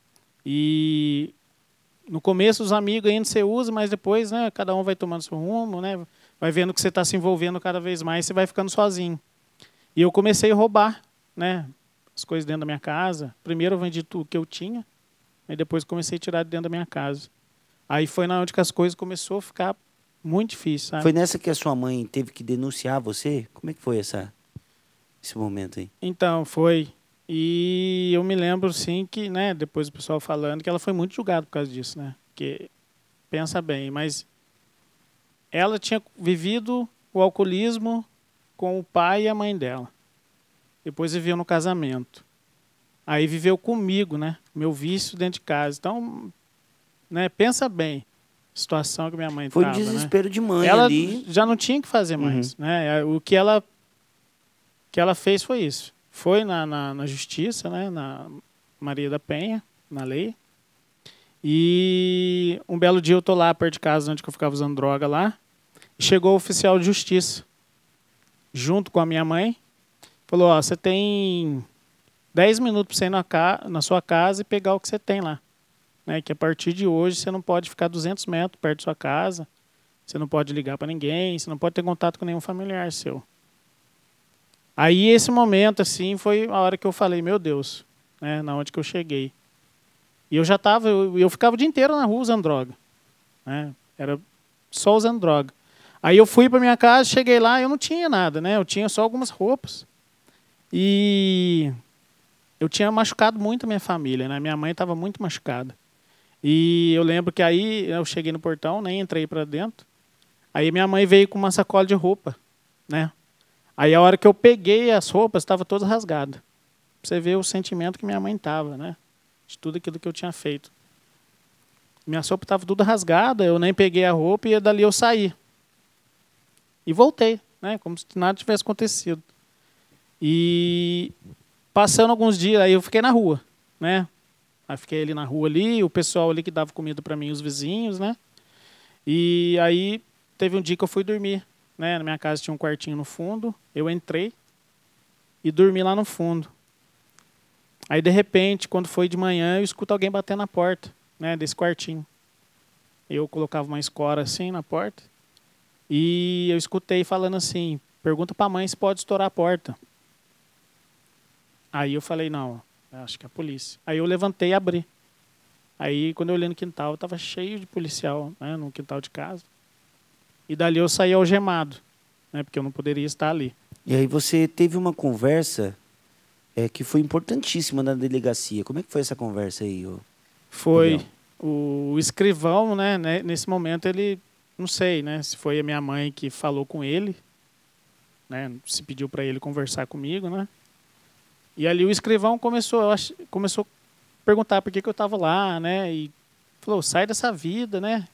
E no começo os amigos ainda você usa, mas depois, né, cada um vai tomando seu rumo, né? Vai vendo que você está se envolvendo cada vez mais, você vai ficando sozinho. E eu comecei a roubar, né, as coisas dentro da minha casa. Primeiro eu vendi tudo que eu tinha, e depois comecei a tirar de dentro da minha casa. Aí foi na onde que as coisas começou a ficar muito difícil, sabe? Foi nessa que a sua mãe teve que denunciar você? Como é que foi essa, esse momento aí? Então, foi. E eu me lembro, sim, que, né, depois o pessoal falando que ela foi muito julgada por causa disso, né? Porque, pensa bem, mas ela tinha vivido o alcoolismo com o pai e a mãe dela. Depois viveu no casamento. Aí viveu comigo, né? Meu vício dentro de casa. Então, né, pensa bem. Situação que minha mãe Foi um estava, desespero né? de mãe Ela ali. já não tinha o que fazer mais, Uhum. né? O que ela que ela fez foi isso. Foi na, na, na justiça, né? Na Maria da Penha, na lei. E um belo dia eu tô lá perto de casa, onde eu ficava usando droga lá. E chegou o oficial de justiça, junto com a minha mãe. Falou, ó, você tem dez minutos para você ir na, ca na sua casa e pegar o que você tem lá. Né, que a partir de hoje você não pode ficar duzentos metros perto da sua casa, você não pode ligar para ninguém, você não pode ter contato com nenhum familiar seu. Aí esse momento assim foi a hora que eu falei, meu Deus, né, na onde que eu cheguei. E eu já estava, eu, eu ficava o dia inteiro na rua usando droga, né, era só usando droga. Aí eu fui para minha casa, cheguei lá, eu não tinha nada, né, eu tinha só algumas roupas. E eu tinha machucado muito a minha família, né, minha mãe estava muito machucada. E eu lembro que aí eu cheguei no portão, nem entrei para dentro. Aí minha mãe veio com uma sacola de roupa, né? Aí a hora que eu peguei as roupas, estava todas rasgadas. Pra você ver o sentimento que minha mãe tava, né? De tudo aquilo que eu tinha feito. Minha roupa estava tudo rasgada, eu nem peguei a roupa e dali eu saí. E voltei, né? Como se nada tivesse acontecido. E passando alguns dias, aí eu fiquei na rua, né? Aí fiquei ali na rua ali, o pessoal ali que dava comida para mim, os vizinhos, né? E aí teve um dia que eu fui dormir, né? Na minha casa tinha um quartinho no fundo, eu entrei e dormi lá no fundo. Aí de repente, quando foi de manhã, eu escuto alguém bater na porta, né, desse quartinho. Eu colocava uma escora assim na porta e eu escutei falando assim, pergunta para a mãe se pode estourar a porta. Aí eu falei, não, acho que é a polícia. Aí eu levantei e abri. Aí, quando eu olhei no quintal, estava cheio de policial, né, no quintal de casa. E dali eu saí algemado, né, porque eu não poderia estar ali. E aí você teve uma conversa é, que foi importantíssima na delegacia. Como é que foi essa conversa aí? Ô? Foi Gabriel? o, o escrivão, né, né, nesse momento ele, não sei, né, se foi a minha mãe que falou com ele, né, se pediu para ele conversar comigo, né. E ali o escrivão começou, eu acho, começou a perguntar por que, que eu estava lá, né? E falou, sai dessa vida, né?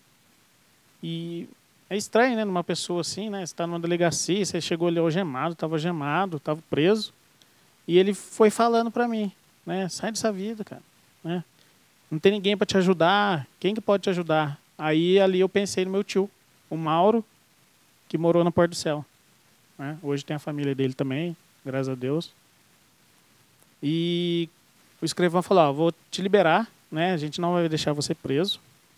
E é estranho, né? Numa pessoa assim, né? Você está numa delegacia, você chegou ali algemado, estava algemado, estava preso. E ele foi falando para mim, né? Sai dessa vida, cara, né? Não tem ninguém para te ajudar. Quem que pode te ajudar? Aí ali eu pensei no meu tio, o Mauro, que morou na Porta do Céu, né? Hoje tem a família dele também, graças a Deus. E o escrivão falou, ó, vou te liberar, né? A gente não vai deixar você preso.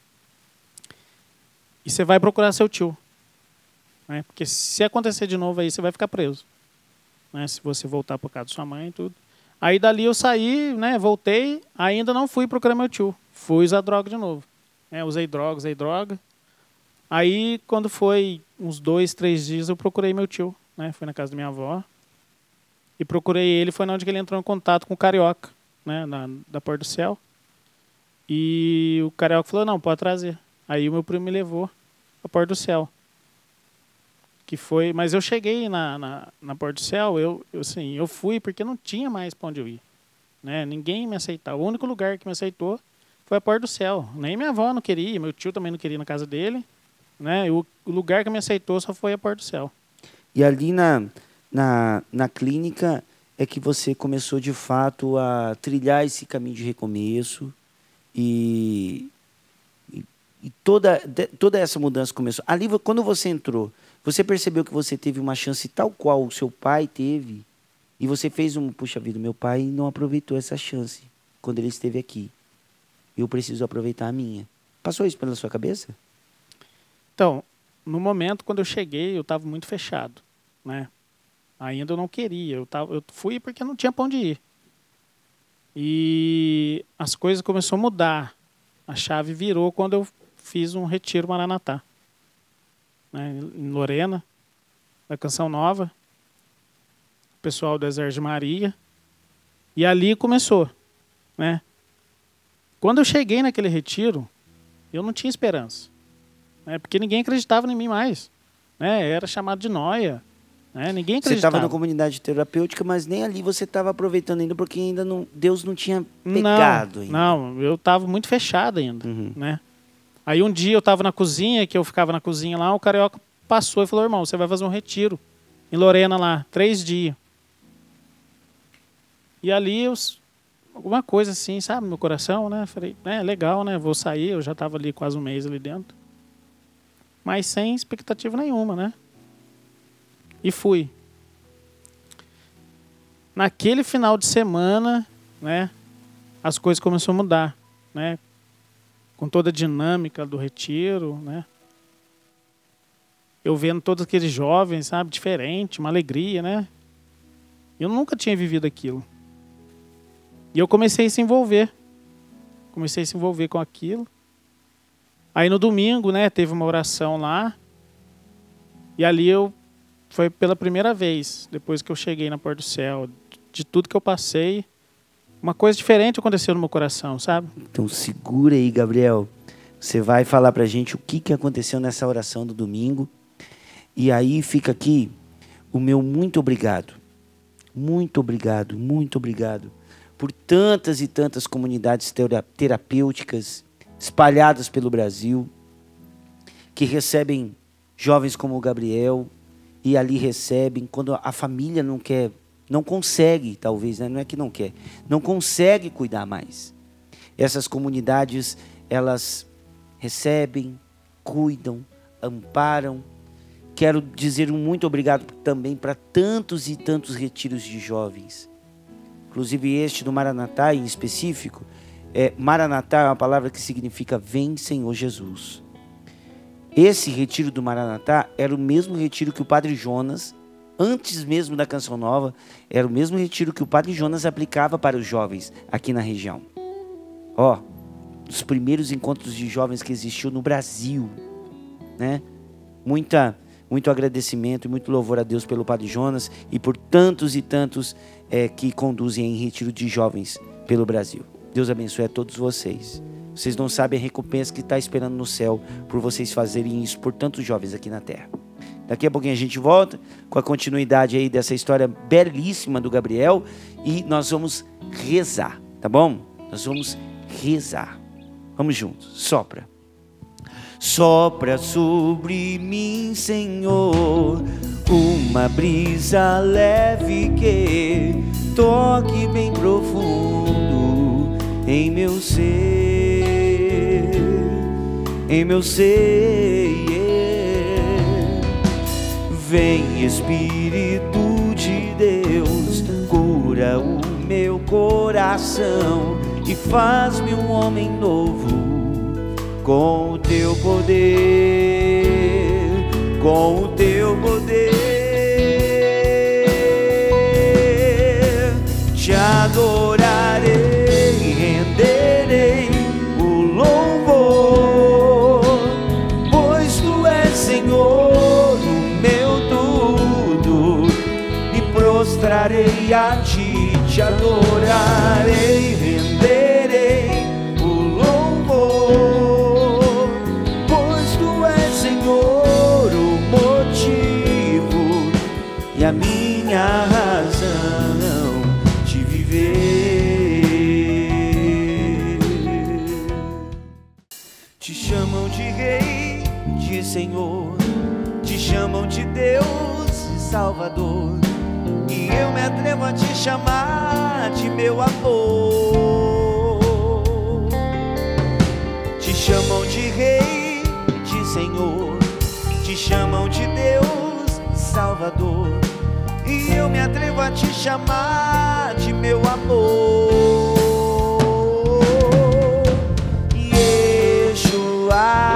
E você vai procurar seu tio, né? Porque se acontecer de novo aí, você vai ficar preso, né? Se você voltar para casa da sua mãe e tudo. Aí dali eu saí, né? Voltei, ainda não fui procurar meu tio. Fui usar droga de novo. É, usei droga, usei droga. Aí, quando foi uns dois, três dias, eu procurei meu tio, né? Fui na casa da minha avó. E procurei ele, foi onde ele entrou em contato com o Carioca, né? Na, da Porta do Céu. E o Carioca falou, não, pode trazer. Aí o meu primo me levou à Porta do Céu. Que foi, mas eu cheguei na, na, na Porta do Céu, eu, eu, assim, eu fui porque não tinha mais para onde eu ir, né? Ninguém me aceitava. O único lugar que me aceitou foi a Porta do Céu. Nem minha avó não queria, meu tio também não queria ir na casa dele, né? O, o lugar que me aceitou só foi a Porta do Céu. E ali na, na, na clínica é que você começou de fato a trilhar esse caminho de recomeço e, e, e toda, de, toda essa mudança começou. Ali, quando você entrou, você percebeu que você teve uma chance tal qual o seu pai teve e você fez um, puxa vida, meu pai não aproveitou essa chance quando ele esteve aqui. Eu preciso aproveitar a minha. Passou isso pela sua cabeça? Então, no momento, quando eu cheguei, eu estava muito fechado, né? Ainda eu não queria. Eu, tava, eu fui porque não tinha para onde ir. E as coisas começaram a mudar. A chave virou quando eu fiz um retiro Maranatá, né, em Lorena, da Canção Nova, o pessoal do Exército de Maria. E ali começou, né? Quando eu cheguei naquele retiro, eu não tinha esperança, né? Porque ninguém acreditava em mim mais, né? Era chamado de noia, né? Ninguém acreditava. Você estava na comunidade terapêutica, mas nem ali você estava aproveitando ainda, porque ainda não, Deus não tinha pegado não, ainda. Não, eu estava muito fechado ainda, uhum. né? Aí um dia eu estava na cozinha, que eu ficava na cozinha lá, o Carioca passou e falou, irmão, você vai fazer um retiro em Lorena lá, três dias. E ali, eu, alguma coisa assim, sabe, no meu coração, né? Falei, é legal, né? Vou sair, eu já estava ali quase um mês ali dentro. Mas sem expectativa nenhuma, né? E fui. Naquele final de semana, né? As coisas começaram a mudar, né? Com toda a dinâmica do retiro, né? Eu vendo todos aqueles jovens, sabe, diferente, uma alegria, né? Eu nunca tinha vivido aquilo. E eu comecei a se envolver. Comecei a se envolver com aquilo. Aí no domingo, né, teve uma oração lá. E ali eu, foi pela primeira vez, depois que eu cheguei na Porta do Céu, de tudo que eu passei, uma coisa diferente aconteceu no meu coração, sabe? Então segura aí, Gabriel. Você vai falar pra gente o que, que aconteceu nessa oração do domingo. E aí fica aqui o meu muito obrigado. Muito obrigado, muito obrigado por tantas e tantas comunidades terapêuticas espalhadas pelo Brasil, que recebem jovens como o Gabriel e ali recebem, quando a família não quer, não consegue, talvez, né? Não é que não quer, não consegue cuidar mais. Essas comunidades, elas recebem, cuidam, amparam. Quero dizer um muito obrigado também para tantos e tantos retiros de jovens. Inclusive este do Maranatá em específico. É, Maranatá é uma palavra que significa Vem, Senhor Jesus. Esse retiro do Maranatá era o mesmo retiro que o Padre Jonas, antes mesmo da Canção Nova, era o mesmo retiro que o Padre Jonas aplicava para os jovens aqui na região. Ó, os primeiros encontros de jovens que existiu no Brasil, né? Muita... Muito agradecimento e muito louvor a Deus pelo Padre Jonas e por tantos e tantos é, que conduzem em retiro de jovens pelo Brasil. Deus abençoe a todos vocês. Vocês não sabem a recompensa que está esperando no céu por vocês fazerem isso por tantos jovens aqui na terra. Daqui a pouquinho a gente volta com a continuidade aí dessa história belíssima do Gabriel e nós vamos rezar, tá bom? Nós vamos rezar. Vamos juntos. Sopra. Sopra sobre mim, Senhor, uma brisa leve que toque bem profundo em meu ser, em meu ser. Vem, Espírito de Deus, cura o meu coração e faz-me um homem novo com o teu poder, com o teu poder. Te adorarei, renderei o louvor, pois tu és Senhor, o meu tudo, e prostrarei a ti, te adorarei, renderei o louvor, pois tu és Senhor, o motivo e a minha razão de viver. Te chamam de Rei, de Senhor, te chamam de Deus e Salvador, e eu me atrevo a te chamar de meu amor. Te chamam de Rei, de Senhor, te chamam de Deus e Salvador, e eu me atrevo a te chamar de meu amor. Yeshua,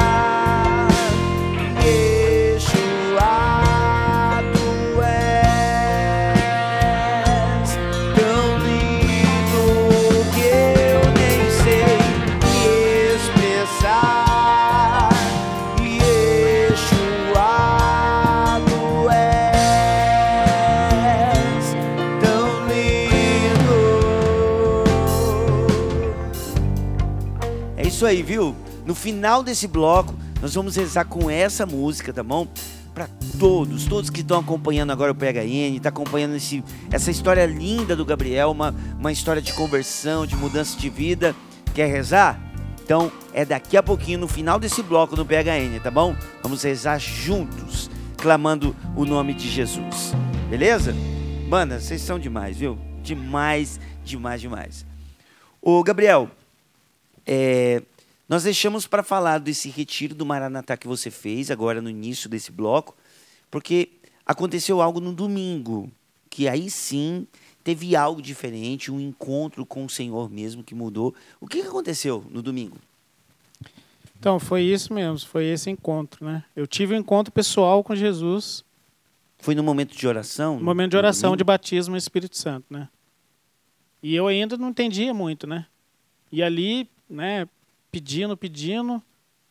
isso aí, viu? No final desse bloco, nós vamos rezar com essa música, tá bom? Para todos, todos que estão acompanhando agora o P H N, tá acompanhando esse, essa história linda do Gabriel, uma, uma história de conversão, de mudança de vida. Quer rezar? Então, é daqui a pouquinho, no final desse bloco do P H N, tá bom? Vamos rezar juntos, clamando o nome de Jesus. Beleza? Mano, vocês são demais, viu? Demais, demais, demais. Ô, Gabriel, É, nós deixamos para falar desse retiro do Maranatá que você fez agora no início desse bloco, porque aconteceu algo no domingo, que aí sim teve algo diferente, um encontro com o Senhor mesmo que mudou. O que aconteceu no domingo? Então, foi isso mesmo, foi esse encontro, né? Eu tive um encontro pessoal com Jesus. Foi no momento de oração? No momento de oração, de batismo no Espírito Santo, né? E eu ainda não entendia muito, né? E ali, né, pedindo, pedindo,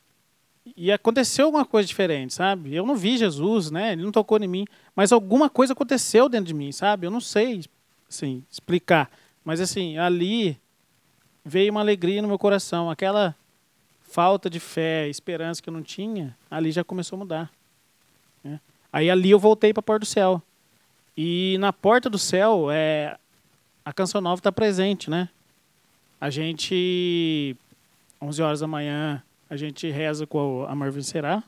e aconteceu alguma coisa diferente, sabe? Eu não vi Jesus, né? Ele não tocou em mim, mas alguma coisa aconteceu dentro de mim, sabe? Eu não sei, assim, explicar, mas assim, ali veio uma alegria no meu coração, aquela falta de fé, esperança que eu não tinha, ali já começou a mudar, né? Aí ali eu voltei para a Porta do Céu, e na Porta do Céu é, a Canção Nova está presente, né? A gente, onze horas da manhã, a gente reza com a Amor Vencerá.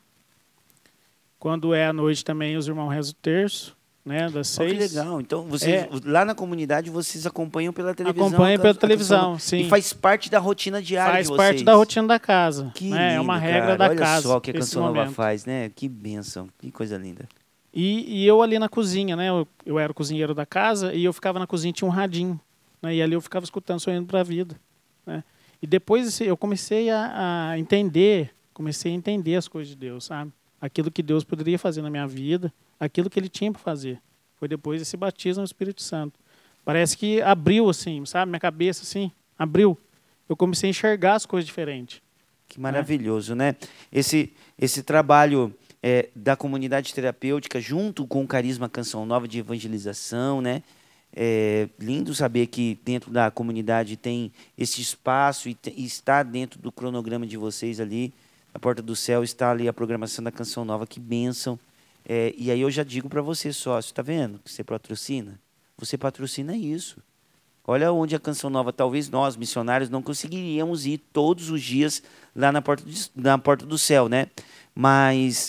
Quando é à noite também, os irmãos rezam o terço, né, das seis. Oh, que legal. Então, vocês, é, lá na comunidade, vocês acompanham pela televisão? Acompanham pela televisão, sim. E faz parte da rotina diária faz de vocês? Faz parte da rotina da casa. Que né? lindo, é uma regra cara. da Olha casa. Olha só o que a Canção Nova faz, né? Que bênção, que coisa linda. E, e eu ali na cozinha, né? Eu, eu era o cozinheiro da casa e eu ficava na cozinha, tinha um radinho, né? E ali eu ficava escutando, sonhando para a vida, né? E depois eu comecei a, a entender, comecei a entender as coisas de Deus, sabe? Aquilo que Deus poderia fazer na minha vida, aquilo que Ele tinha para fazer. Foi depois desse batismo no Espírito Santo. Parece que abriu, assim, sabe? Minha cabeça, assim, abriu. Eu comecei a enxergar as coisas diferentes. Que maravilhoso, né? né? Esse, esse trabalho é, da comunidade terapêutica junto com o Carisma Canção Nova de evangelização, né? É lindo saber que dentro da comunidade tem esse espaço e, te, e está dentro do cronograma de vocês ali, na Porta do Céu, está ali a programação da Canção Nova, que bênção. É, e aí eu já digo para você, sócio, tá vendo que você patrocina? Você patrocina isso. Olha onde a Canção Nova, talvez nós, missionários, não conseguiríamos ir todos os dias lá na Porta, de, na porta do Céu, né? Mas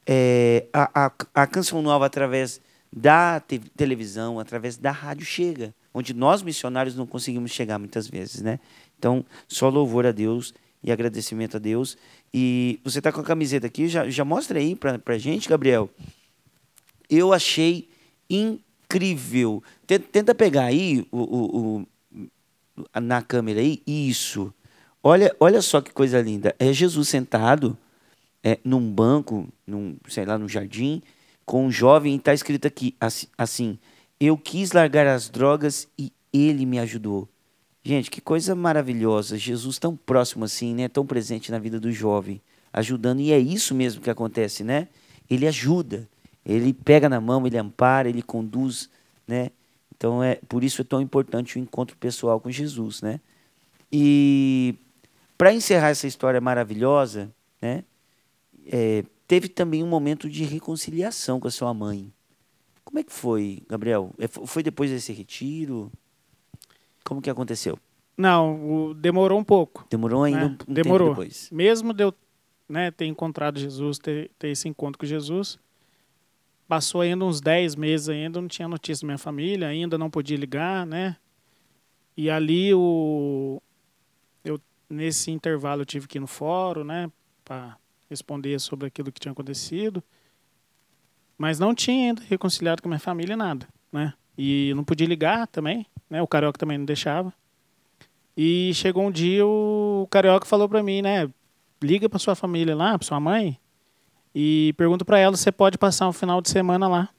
é, a, a, a Canção Nova, através da te televisão, através da rádio, chega. Onde nós, missionários, não conseguimos chegar muitas vezes, né? Então, só louvor a Deus e agradecimento a Deus. E você está com a camiseta aqui, já, já mostra aí para a gente, Gabriel. Eu achei incrível. Tenta, tenta pegar aí o, o, o, na câmera aí, isso. Olha, olha só que coisa linda. É Jesus sentado é, num banco, num, sei lá, num jardim, com um jovem, e está escrito aqui assim: eu quis largar as drogas e ele me ajudou. Gente, que coisa maravilhosa. Jesus tão próximo assim, né? Tão presente na vida do jovem, ajudando. E é isso mesmo que acontece, né? Ele ajuda, ele pega na mão, ele ampara, ele conduz, né? Então, é, por isso é tão importante o encontro pessoal com Jesus, né? E para encerrar essa história maravilhosa, né? É, teve também um momento de reconciliação com a sua mãe. Como é que foi, Gabriel? Foi depois desse retiro? Como que aconteceu? Não, o, demorou um pouco. Demorou ainda né? um demorou. tempo depois? Mesmo de eu né, ter encontrado Jesus, ter, ter esse encontro com Jesus, passou ainda uns dez meses ainda, não tinha notícia da minha família, ainda não podia ligar, né? E ali, o, eu, nesse intervalo, eu tive que ir no fórum, né? Para responder sobre aquilo que tinha acontecido. Mas não tinha ainda reconciliado com a minha família, nada, né? E não podia ligar também, né? O Carioca também não deixava. E chegou um dia, o Carioca falou para mim, né? Liga para sua família lá, para sua mãe, e pergunta para ela se você pode passar um final de semana lá.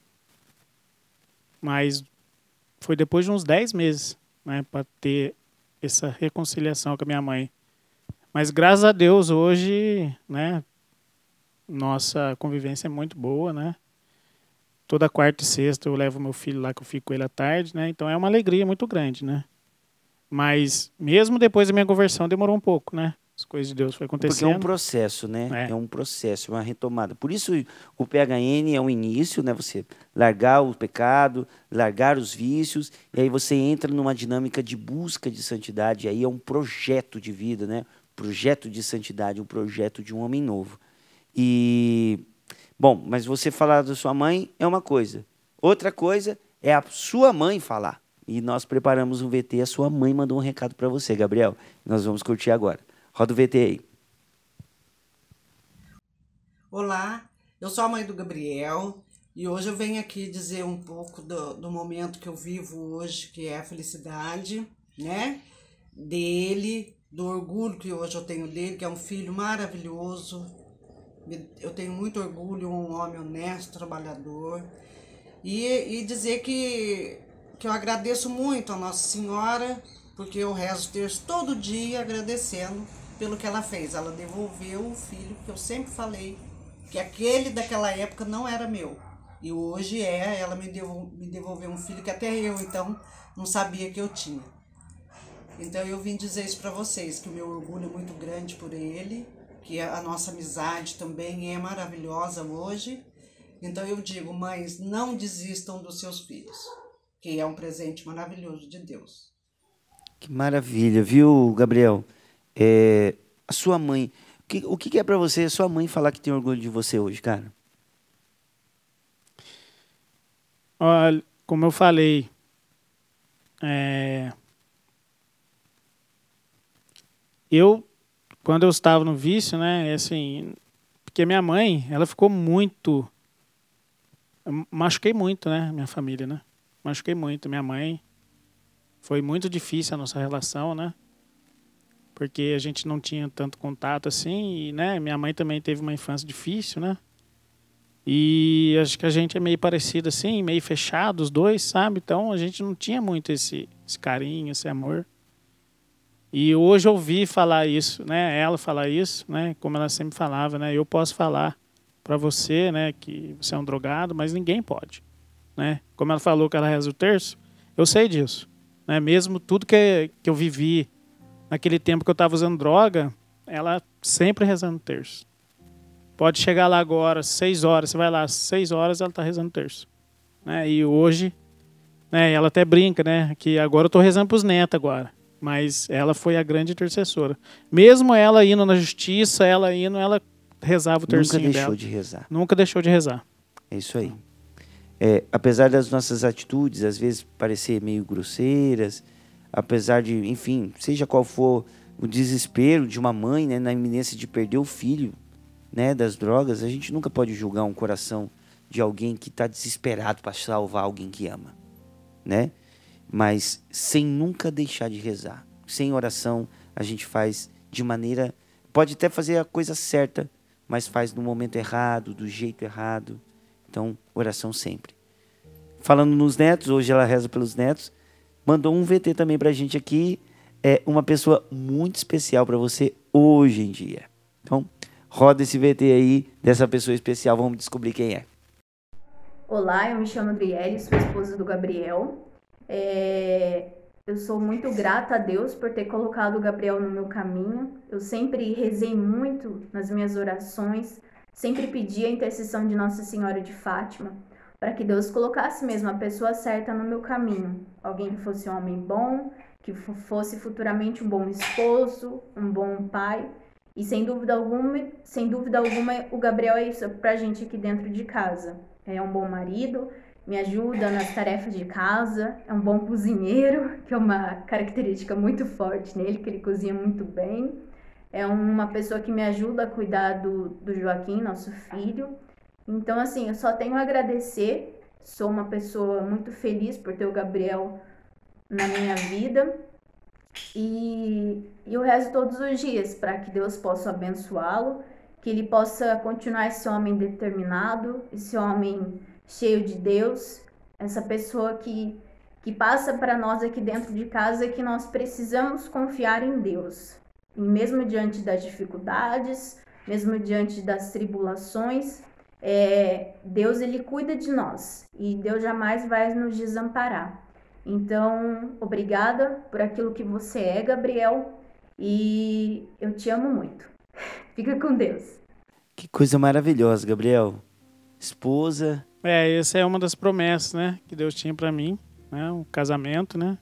Mas foi depois de uns dez meses, né? Para ter essa reconciliação com a minha mãe. Mas graças a Deus, hoje, né? Nossa convivência é muito boa, né? Toda quarta e sexta eu levo meu filho lá, que eu fico com ele à tarde, né? Então é uma alegria muito grande, né? Mas mesmo depois da minha conversão demorou um pouco, né? As coisas de Deus foi acontecendo. Porque é um processo, né? É. é um processo, uma retomada. Por isso o P H N é um início, né? Você largar o pecado, largar os vícios, e aí você entra numa dinâmica de busca de santidade. E aí é um projeto de vida, né? Projeto de santidade, um projeto de um homem novo. E bom, mas você falar da sua mãe é uma coisa. Outra coisa é a sua mãe falar. E nós preparamos um V T, a sua mãe mandou um recado para você, Gabriel. Nós vamos curtir agora. Roda o V T aí. Olá, eu sou a mãe do Gabriel e hoje eu venho aqui dizer um pouco do, do momento que eu vivo hoje, que é a felicidade, né? Dele, do orgulho que hoje eu tenho dele, que é um filho maravilhoso. Eu tenho muito orgulho, um homem honesto, trabalhador. E, e dizer que, que eu agradeço muito a Nossa Senhora, porque eu rezo o terço todo dia agradecendo pelo que ela fez. Ela devolveu o filho que eu sempre falei, que aquele daquela época não era meu. E hoje é, ela me devolveu, me devolveu um filho que até eu, então, não sabia que eu tinha. Então eu vim dizer isso para vocês, que o meu orgulho é muito grande por ele, que a nossa amizade também é maravilhosa hoje. Então eu digo, mães, não desistam dos seus filhos, que é um presente maravilhoso de Deus. Que maravilha, viu, Gabriel? É, a sua mãe, o que, o que é para você a sua mãe falar que tem orgulho de você hoje, cara? Olha, como eu falei, é... eu, quando eu estava no vício, né, assim, porque minha mãe, ela ficou muito, eu machuquei muito, né, minha família, né, machuquei muito minha mãe. Foi muito difícil a nossa relação, né? Porque a gente não tinha tanto contato assim, e, né? Minha mãe também teve uma infância difícil, né? E acho que a gente é meio parecido assim, meio fechado, os dois, sabe? Então a gente não tinha muito esse, esse carinho, esse amor. E hoje eu ouvi falar isso, né? Ela falar isso, né? Como ela sempre falava, né? Eu posso falar para você, né? Que você é um drogado, mas ninguém pode, né? Como ela falou que ela reza o terço, eu sei disso. Né? Mesmo tudo que, que eu vivi naquele tempo que eu estava usando droga, ela sempre rezando terço. Pode chegar lá agora, seis horas, você vai lá, seis horas ela está rezando terço. Né? E hoje, né, ela até brinca, né, que agora eu estou rezando para os netos agora. Mas ela foi a grande intercessora. Mesmo ela indo na justiça, ela indo, ela rezava o tercinho Nunca deixou dela. de rezar. Nunca deixou de rezar. É isso aí. É, apesar das nossas atitudes, às vezes, parecer meio grosseiras, apesar de, enfim, seja qual for o desespero de uma mãe, né, na iminência de perder o filho, né, das drogas, a gente nunca pode julgar um coração de alguém que está desesperado para salvar alguém que ama, né? Mas sem nunca deixar de rezar. Sem oração, a gente faz de maneira... Pode até fazer a coisa certa, mas faz no momento errado, do jeito errado. Então, oração sempre. Falando nos netos, hoje ela reza pelos netos, mandou um V T também pra gente aqui. É uma pessoa muito especial para você hoje em dia. Então, roda esse V T aí dessa pessoa especial, vamos descobrir quem é. Olá, eu me chamo Adriele, sou esposa do Gabriel. É... Eu sou muito grata a Deus por ter colocado o Gabriel no meu caminho. Eu sempre rezei muito nas minhas orações, sempre pedi a intercessão de Nossa Senhora de Fátima, para que Deus colocasse mesmo a pessoa certa no meu caminho. Alguém que fosse um homem bom, que fosse futuramente um bom esposo, um bom pai. E sem dúvida alguma, sem dúvida alguma, o Gabriel é isso pra gente aqui dentro de casa. É um bom marido, me ajuda nas tarefas de casa, é um bom cozinheiro, que é uma característica muito forte nele, que ele cozinha muito bem. É uma pessoa que me ajuda a cuidar do, do Joaquim, nosso filho. Então, assim, eu só tenho a agradecer. Sou uma pessoa muito feliz por ter o Gabriel na minha vida. E, e eu rezo todos os dias para que Deus possa abençoá-lo, que ele possa continuar esse homem determinado, esse homem cheio de Deus, essa pessoa que, que passa para nós aqui dentro de casa que nós precisamos confiar em Deus. E mesmo diante das dificuldades, mesmo diante das tribulações, é, Deus ele cuida de nós e Deus jamais vai nos desamparar. Então, obrigada por aquilo que você é, Gabriel, e eu te amo muito. Fica com Deus. Que coisa maravilhosa, Gabriel. Esposa. É, essa é uma das promessas, né, que Deus tinha para mim, né, um casamento, né.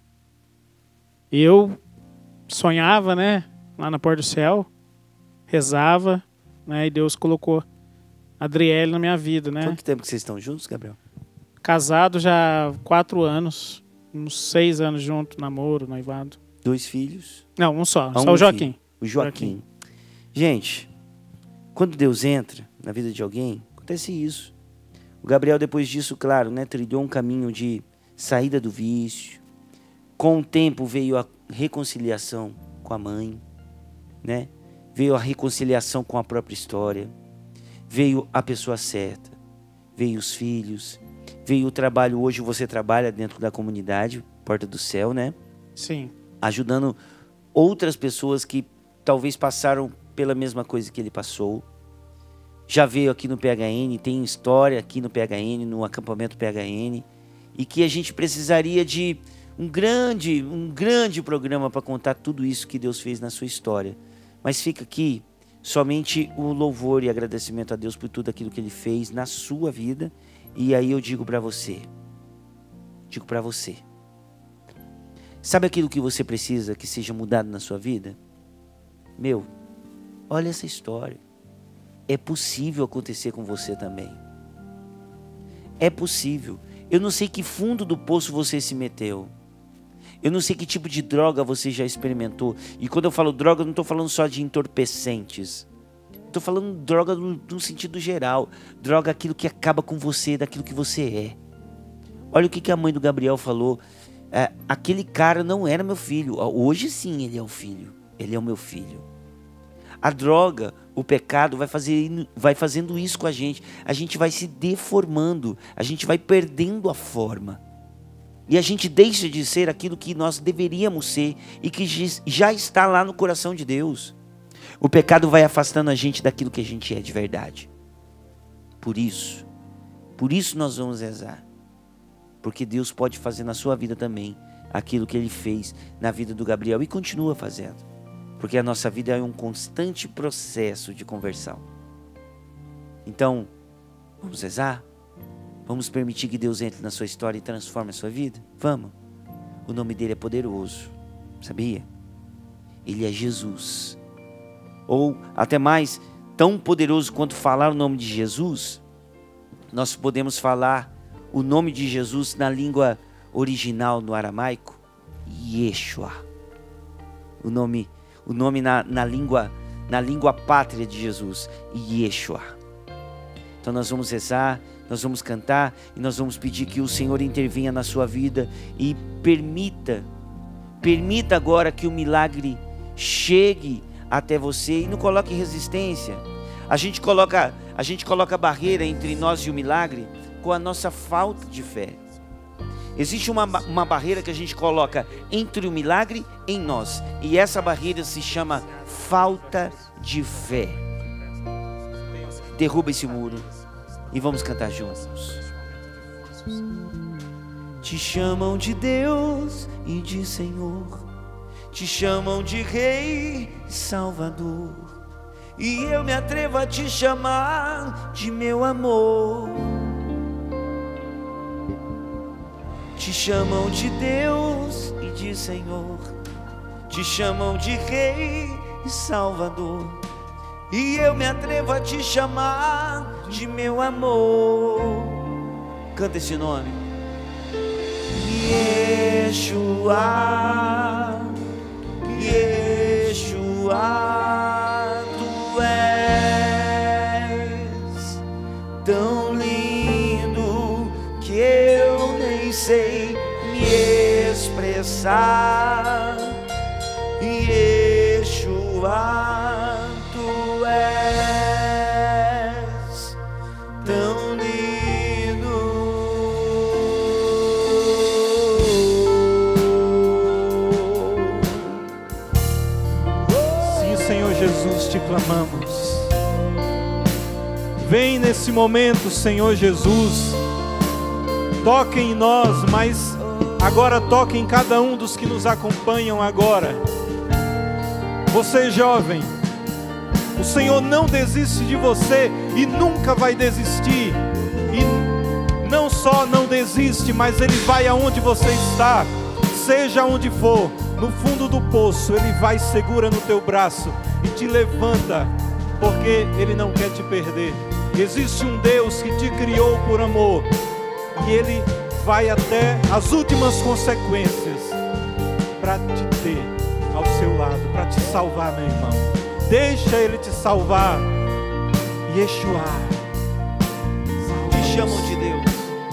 E eu sonhava, né, lá na Porta do Céu, rezava, né, e Deus colocou a Adriele na minha vida, né. Quanto tempo que vocês estão juntos, Gabriel? Casado já há quatro anos, uns seis anos junto, namoro, noivado. Dois filhos? Não, um só, Ah, só um o Joaquim. filho. O Joaquim. Gente, quando Deus entra na vida de alguém, acontece isso. O Gabriel, depois disso, claro, né, trilhou um caminho de saída do vício. Com o tempo veio a reconciliação com a mãe, né? Veio a reconciliação com a própria história. Veio a pessoa certa. Veio os filhos. Veio o trabalho. Hoje você trabalha dentro da comunidade, Porta do Céu, né? Sim. Ajudando outras pessoas que talvez passaram pela mesma coisa que ele passou. Já veio aqui no P H N, tem história aqui no P H N, no acampamento P H N, e que a gente precisaria de um grande, um grande programa para contar tudo isso que Deus fez na sua história. Mas fica aqui somente o louvor e agradecimento a Deus por tudo aquilo que Ele fez na sua vida. E aí eu digo para você, digo para você, sabe aquilo que você precisa que seja mudado na sua vida? Meu, olha essa história. É possível acontecer com você também. É possível. Eu não sei que fundo do poço você se meteu. Eu não sei que tipo de droga você já experimentou. E quando eu falo droga, eu não estou falando só de entorpecentes. Estou falando droga no, no sentido geral. Droga aquilo que acaba com você, daquilo que você é. Olha o que, que a mãe do Gabriel falou. É, aquele cara não era meu filho. Hoje sim ele é o filho. Ele é o meu filho. A droga, o pecado vai, fazer, vai fazendo isso com a gente. A gente vai se deformando. A gente vai perdendo a forma. E a gente deixa de ser aquilo que nós deveríamos ser e que já está lá no coração de Deus. O pecado vai afastando a gente daquilo que a gente é de verdade. Por isso, por isso nós vamos rezar. Porque Deus pode fazer na sua vida também aquilo que Ele fez na vida do Gabriel e continua fazendo. Porque a nossa vida é um constante processo de conversão. Então, vamos rezar? Vamos permitir que Deus entre na sua história e transforme a sua vida? Vamos. O nome dele é poderoso. Sabia? Ele é Jesus. Ou até mais, tão poderoso quanto falar o nome de Jesus, nós podemos falar o nome de Jesus na língua original, no aramaico, Yeshua. O nome, o nome na, na, língua, na língua pátria de Jesus, Yeshua. Então nós vamos rezar, nós vamos cantar e nós vamos pedir que o Senhor intervenha na sua vida e permita, permita agora que o milagre chegue até você e não coloque resistência. A gente coloca, a gente coloca barreira entre nós e o milagre com a nossa falta de fé. Existe uma, uma barreira que a gente coloca entre o milagre em nós, e essa barreira se chama falta de fé. Derruba esse muro e vamos cantar juntos. Te chamam de Deus e de Senhor, te chamam de Rei e Salvador, e eu me atrevo a te chamar de meu amor. Te chamam de Deus e de Senhor, te chamam de Rei e Salvador, e eu me atrevo a te chamar de meu amor. Canta esse nome. Yeshua, Yeshua, tu és tão lindo que eu nem sei me expressar. Yeshua, tu és tão lindo. Sim, Senhor Jesus, te clamamos. Vem nesse momento, Senhor Jesus. Toque em nós, mas agora toque em cada um dos que nos acompanham agora. Você jovem, o Senhor não desiste de você e nunca vai desistir. E não só não desiste, mas Ele vai aonde você está, seja onde for, no fundo do poço, Ele vai, segura no teu braço e te levanta, porque Ele não quer te perder. Existe um Deus que te criou por amor, e Ele vai até as últimas consequências para te ter ao seu lado, para te salvar, meu irmão. Deixa Ele te salvar. Yeshua. Te chamam de Deus,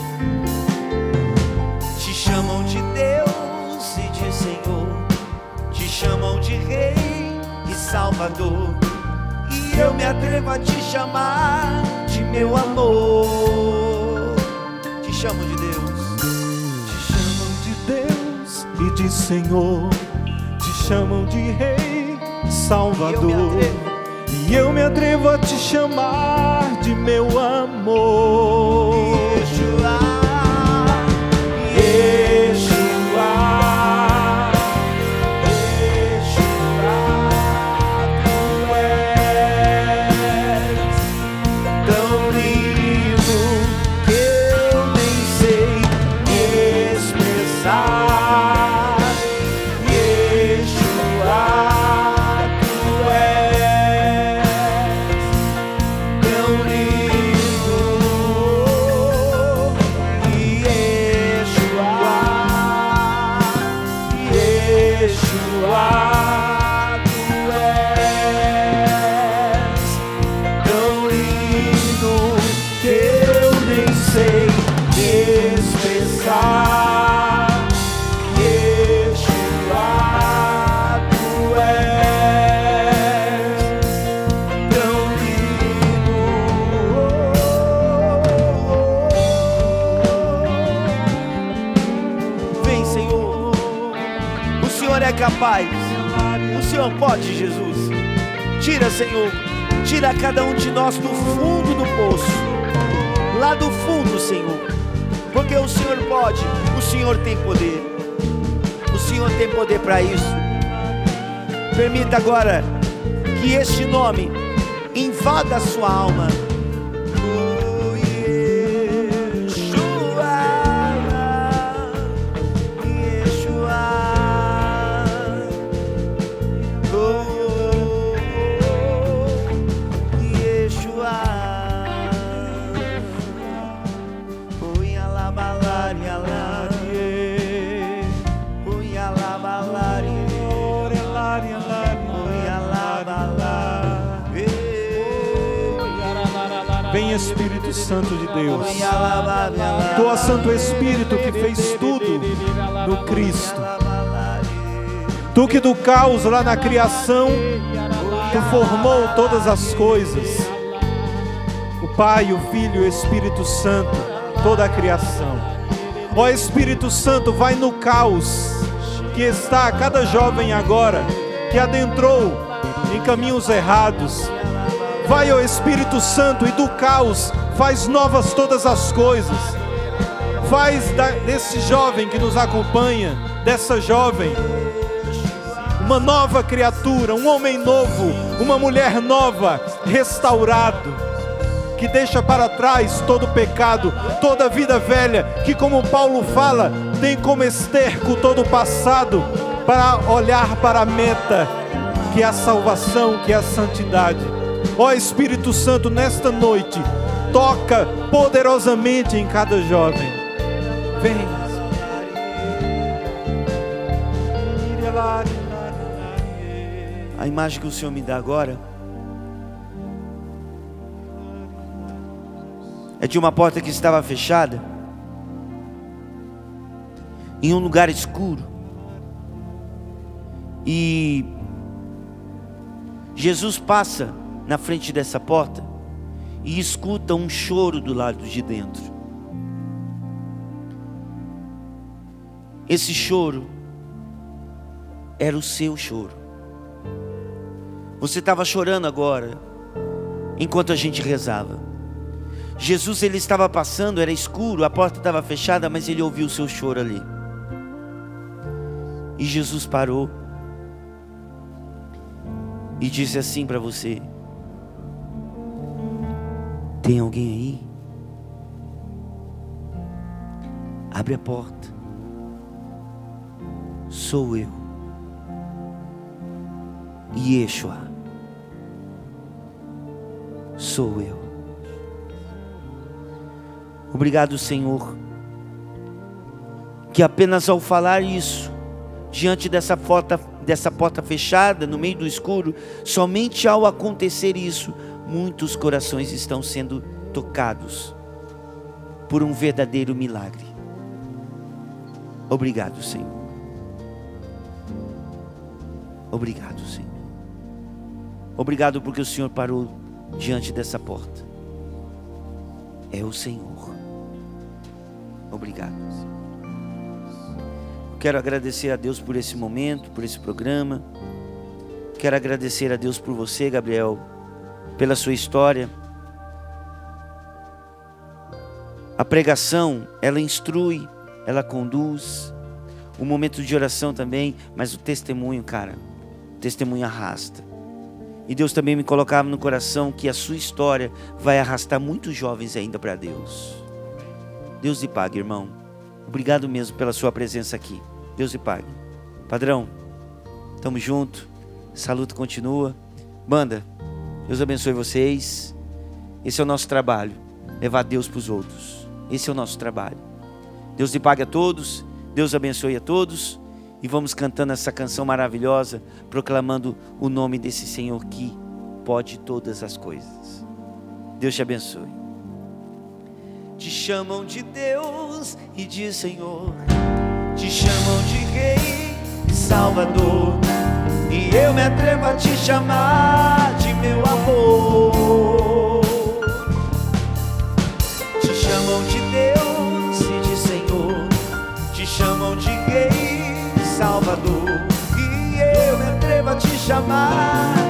te chamam de Deus e de Senhor, te chamam de Rei e Salvador, e eu me atrevo a te chamar de meu amor. Te chamam de Deus, Te chamam de Deus e de Senhor, te chamam de Rei e Salvador, e eu me atrevo a te chamar de meu amor. Yeshua, Yeshua, Yeshua, tu és tão lindo que eu nem sei expressar. Yeshua, tu és tão lindo. Yeshua, Yeshua, tu és tão lindo que eu nem sei expressar. Yeshua, tu és tão lindo. Vem, Senhor, o Senhor é capaz, o Senhor pode, Jesus. Tira, Senhor, tira cada um de nós do fundo do poço, lá do fundo, Senhor, porque o Senhor pode, o Senhor tem poder, o Senhor tem poder para isso. Permita agora que este nome invada a sua alma. Oh, Yeshua, Yeshua, oh, Vem, Espírito Santo de Deus. Tu, ó Santo Espírito, que fez tudo no Cristo. Tu que do caos lá na criação, Tu formou todas as coisas. O Pai, o Filho e o Espírito Santo, toda a criação. Ó Espírito Santo, vai no caos que está cada jovem agora, que adentrou em caminhos errados. Vai, ó Espírito Santo, e do caos faz novas todas as coisas. Faz da, desse jovem que nos acompanha, dessa jovem, uma nova criatura, um homem novo, uma mulher nova, restaurado, que deixa para trás todo pecado, toda vida velha, que, como Paulo fala, tem como esterco todo o passado, para olhar para a meta, que é a salvação, que é a santidade. Ó Espírito Santo, nesta noite, toca poderosamente em cada jovem. Vem. A imagem que o Senhor me dá agora é de uma porta que estava fechada, em um lugar escuro. E Jesus passa na frente dessa porta e escuta um choro do lado de dentro. Esse choro era o seu choro. Você estava chorando agora, enquanto a gente rezava. Jesus, ele estava passando, era escuro, a porta estava fechada, mas ele ouviu o seu choro ali. E Jesus parou e disse assim para você: tem alguém aí? Abre a porta. Sou eu, Yeshua. Sou eu. Obrigado, Senhor, que apenas ao falar isso, diante dessa porta, dessa porta fechada, no meio do escuro, somente ao acontecer isso, muitos corações estão sendo tocados por um verdadeiro milagre. Obrigado, Senhor. Obrigado, Senhor. Obrigado porque o Senhor parou diante dessa porta. É o Senhor. Obrigado. Quero agradecer a Deus por esse momento, por esse programa. Quero agradecer a Deus por você, Gabriel, pela sua história. A pregação, ela instrui, ela conduz. O momento de oração também, mas o testemunho, cara, o testemunho arrasta. E Deus também me colocava no coração que a sua história vai arrastar muitos jovens ainda para Deus. Deus lhe pague, irmão. Obrigado mesmo pela sua presença aqui. Deus lhe pague. Padrão, tamo junto. Essa luta continua. Banda, Deus abençoe vocês. Esse é o nosso trabalho, levar Deus para os outros. Esse é o nosso trabalho. Deus lhe pague a todos. Deus abençoe a todos. E vamos cantando essa canção maravilhosa, proclamando o nome desse Senhor que pode todas as coisas. Deus te abençoe. Te chamam de Deus e de Senhor, te chamam de Rei e Salvador, e eu me atrevo a te chamar de meu amor. Te chamam de Deus e de Senhor, te chamam de Rei e Salvador, e eu me atrevo a te chamar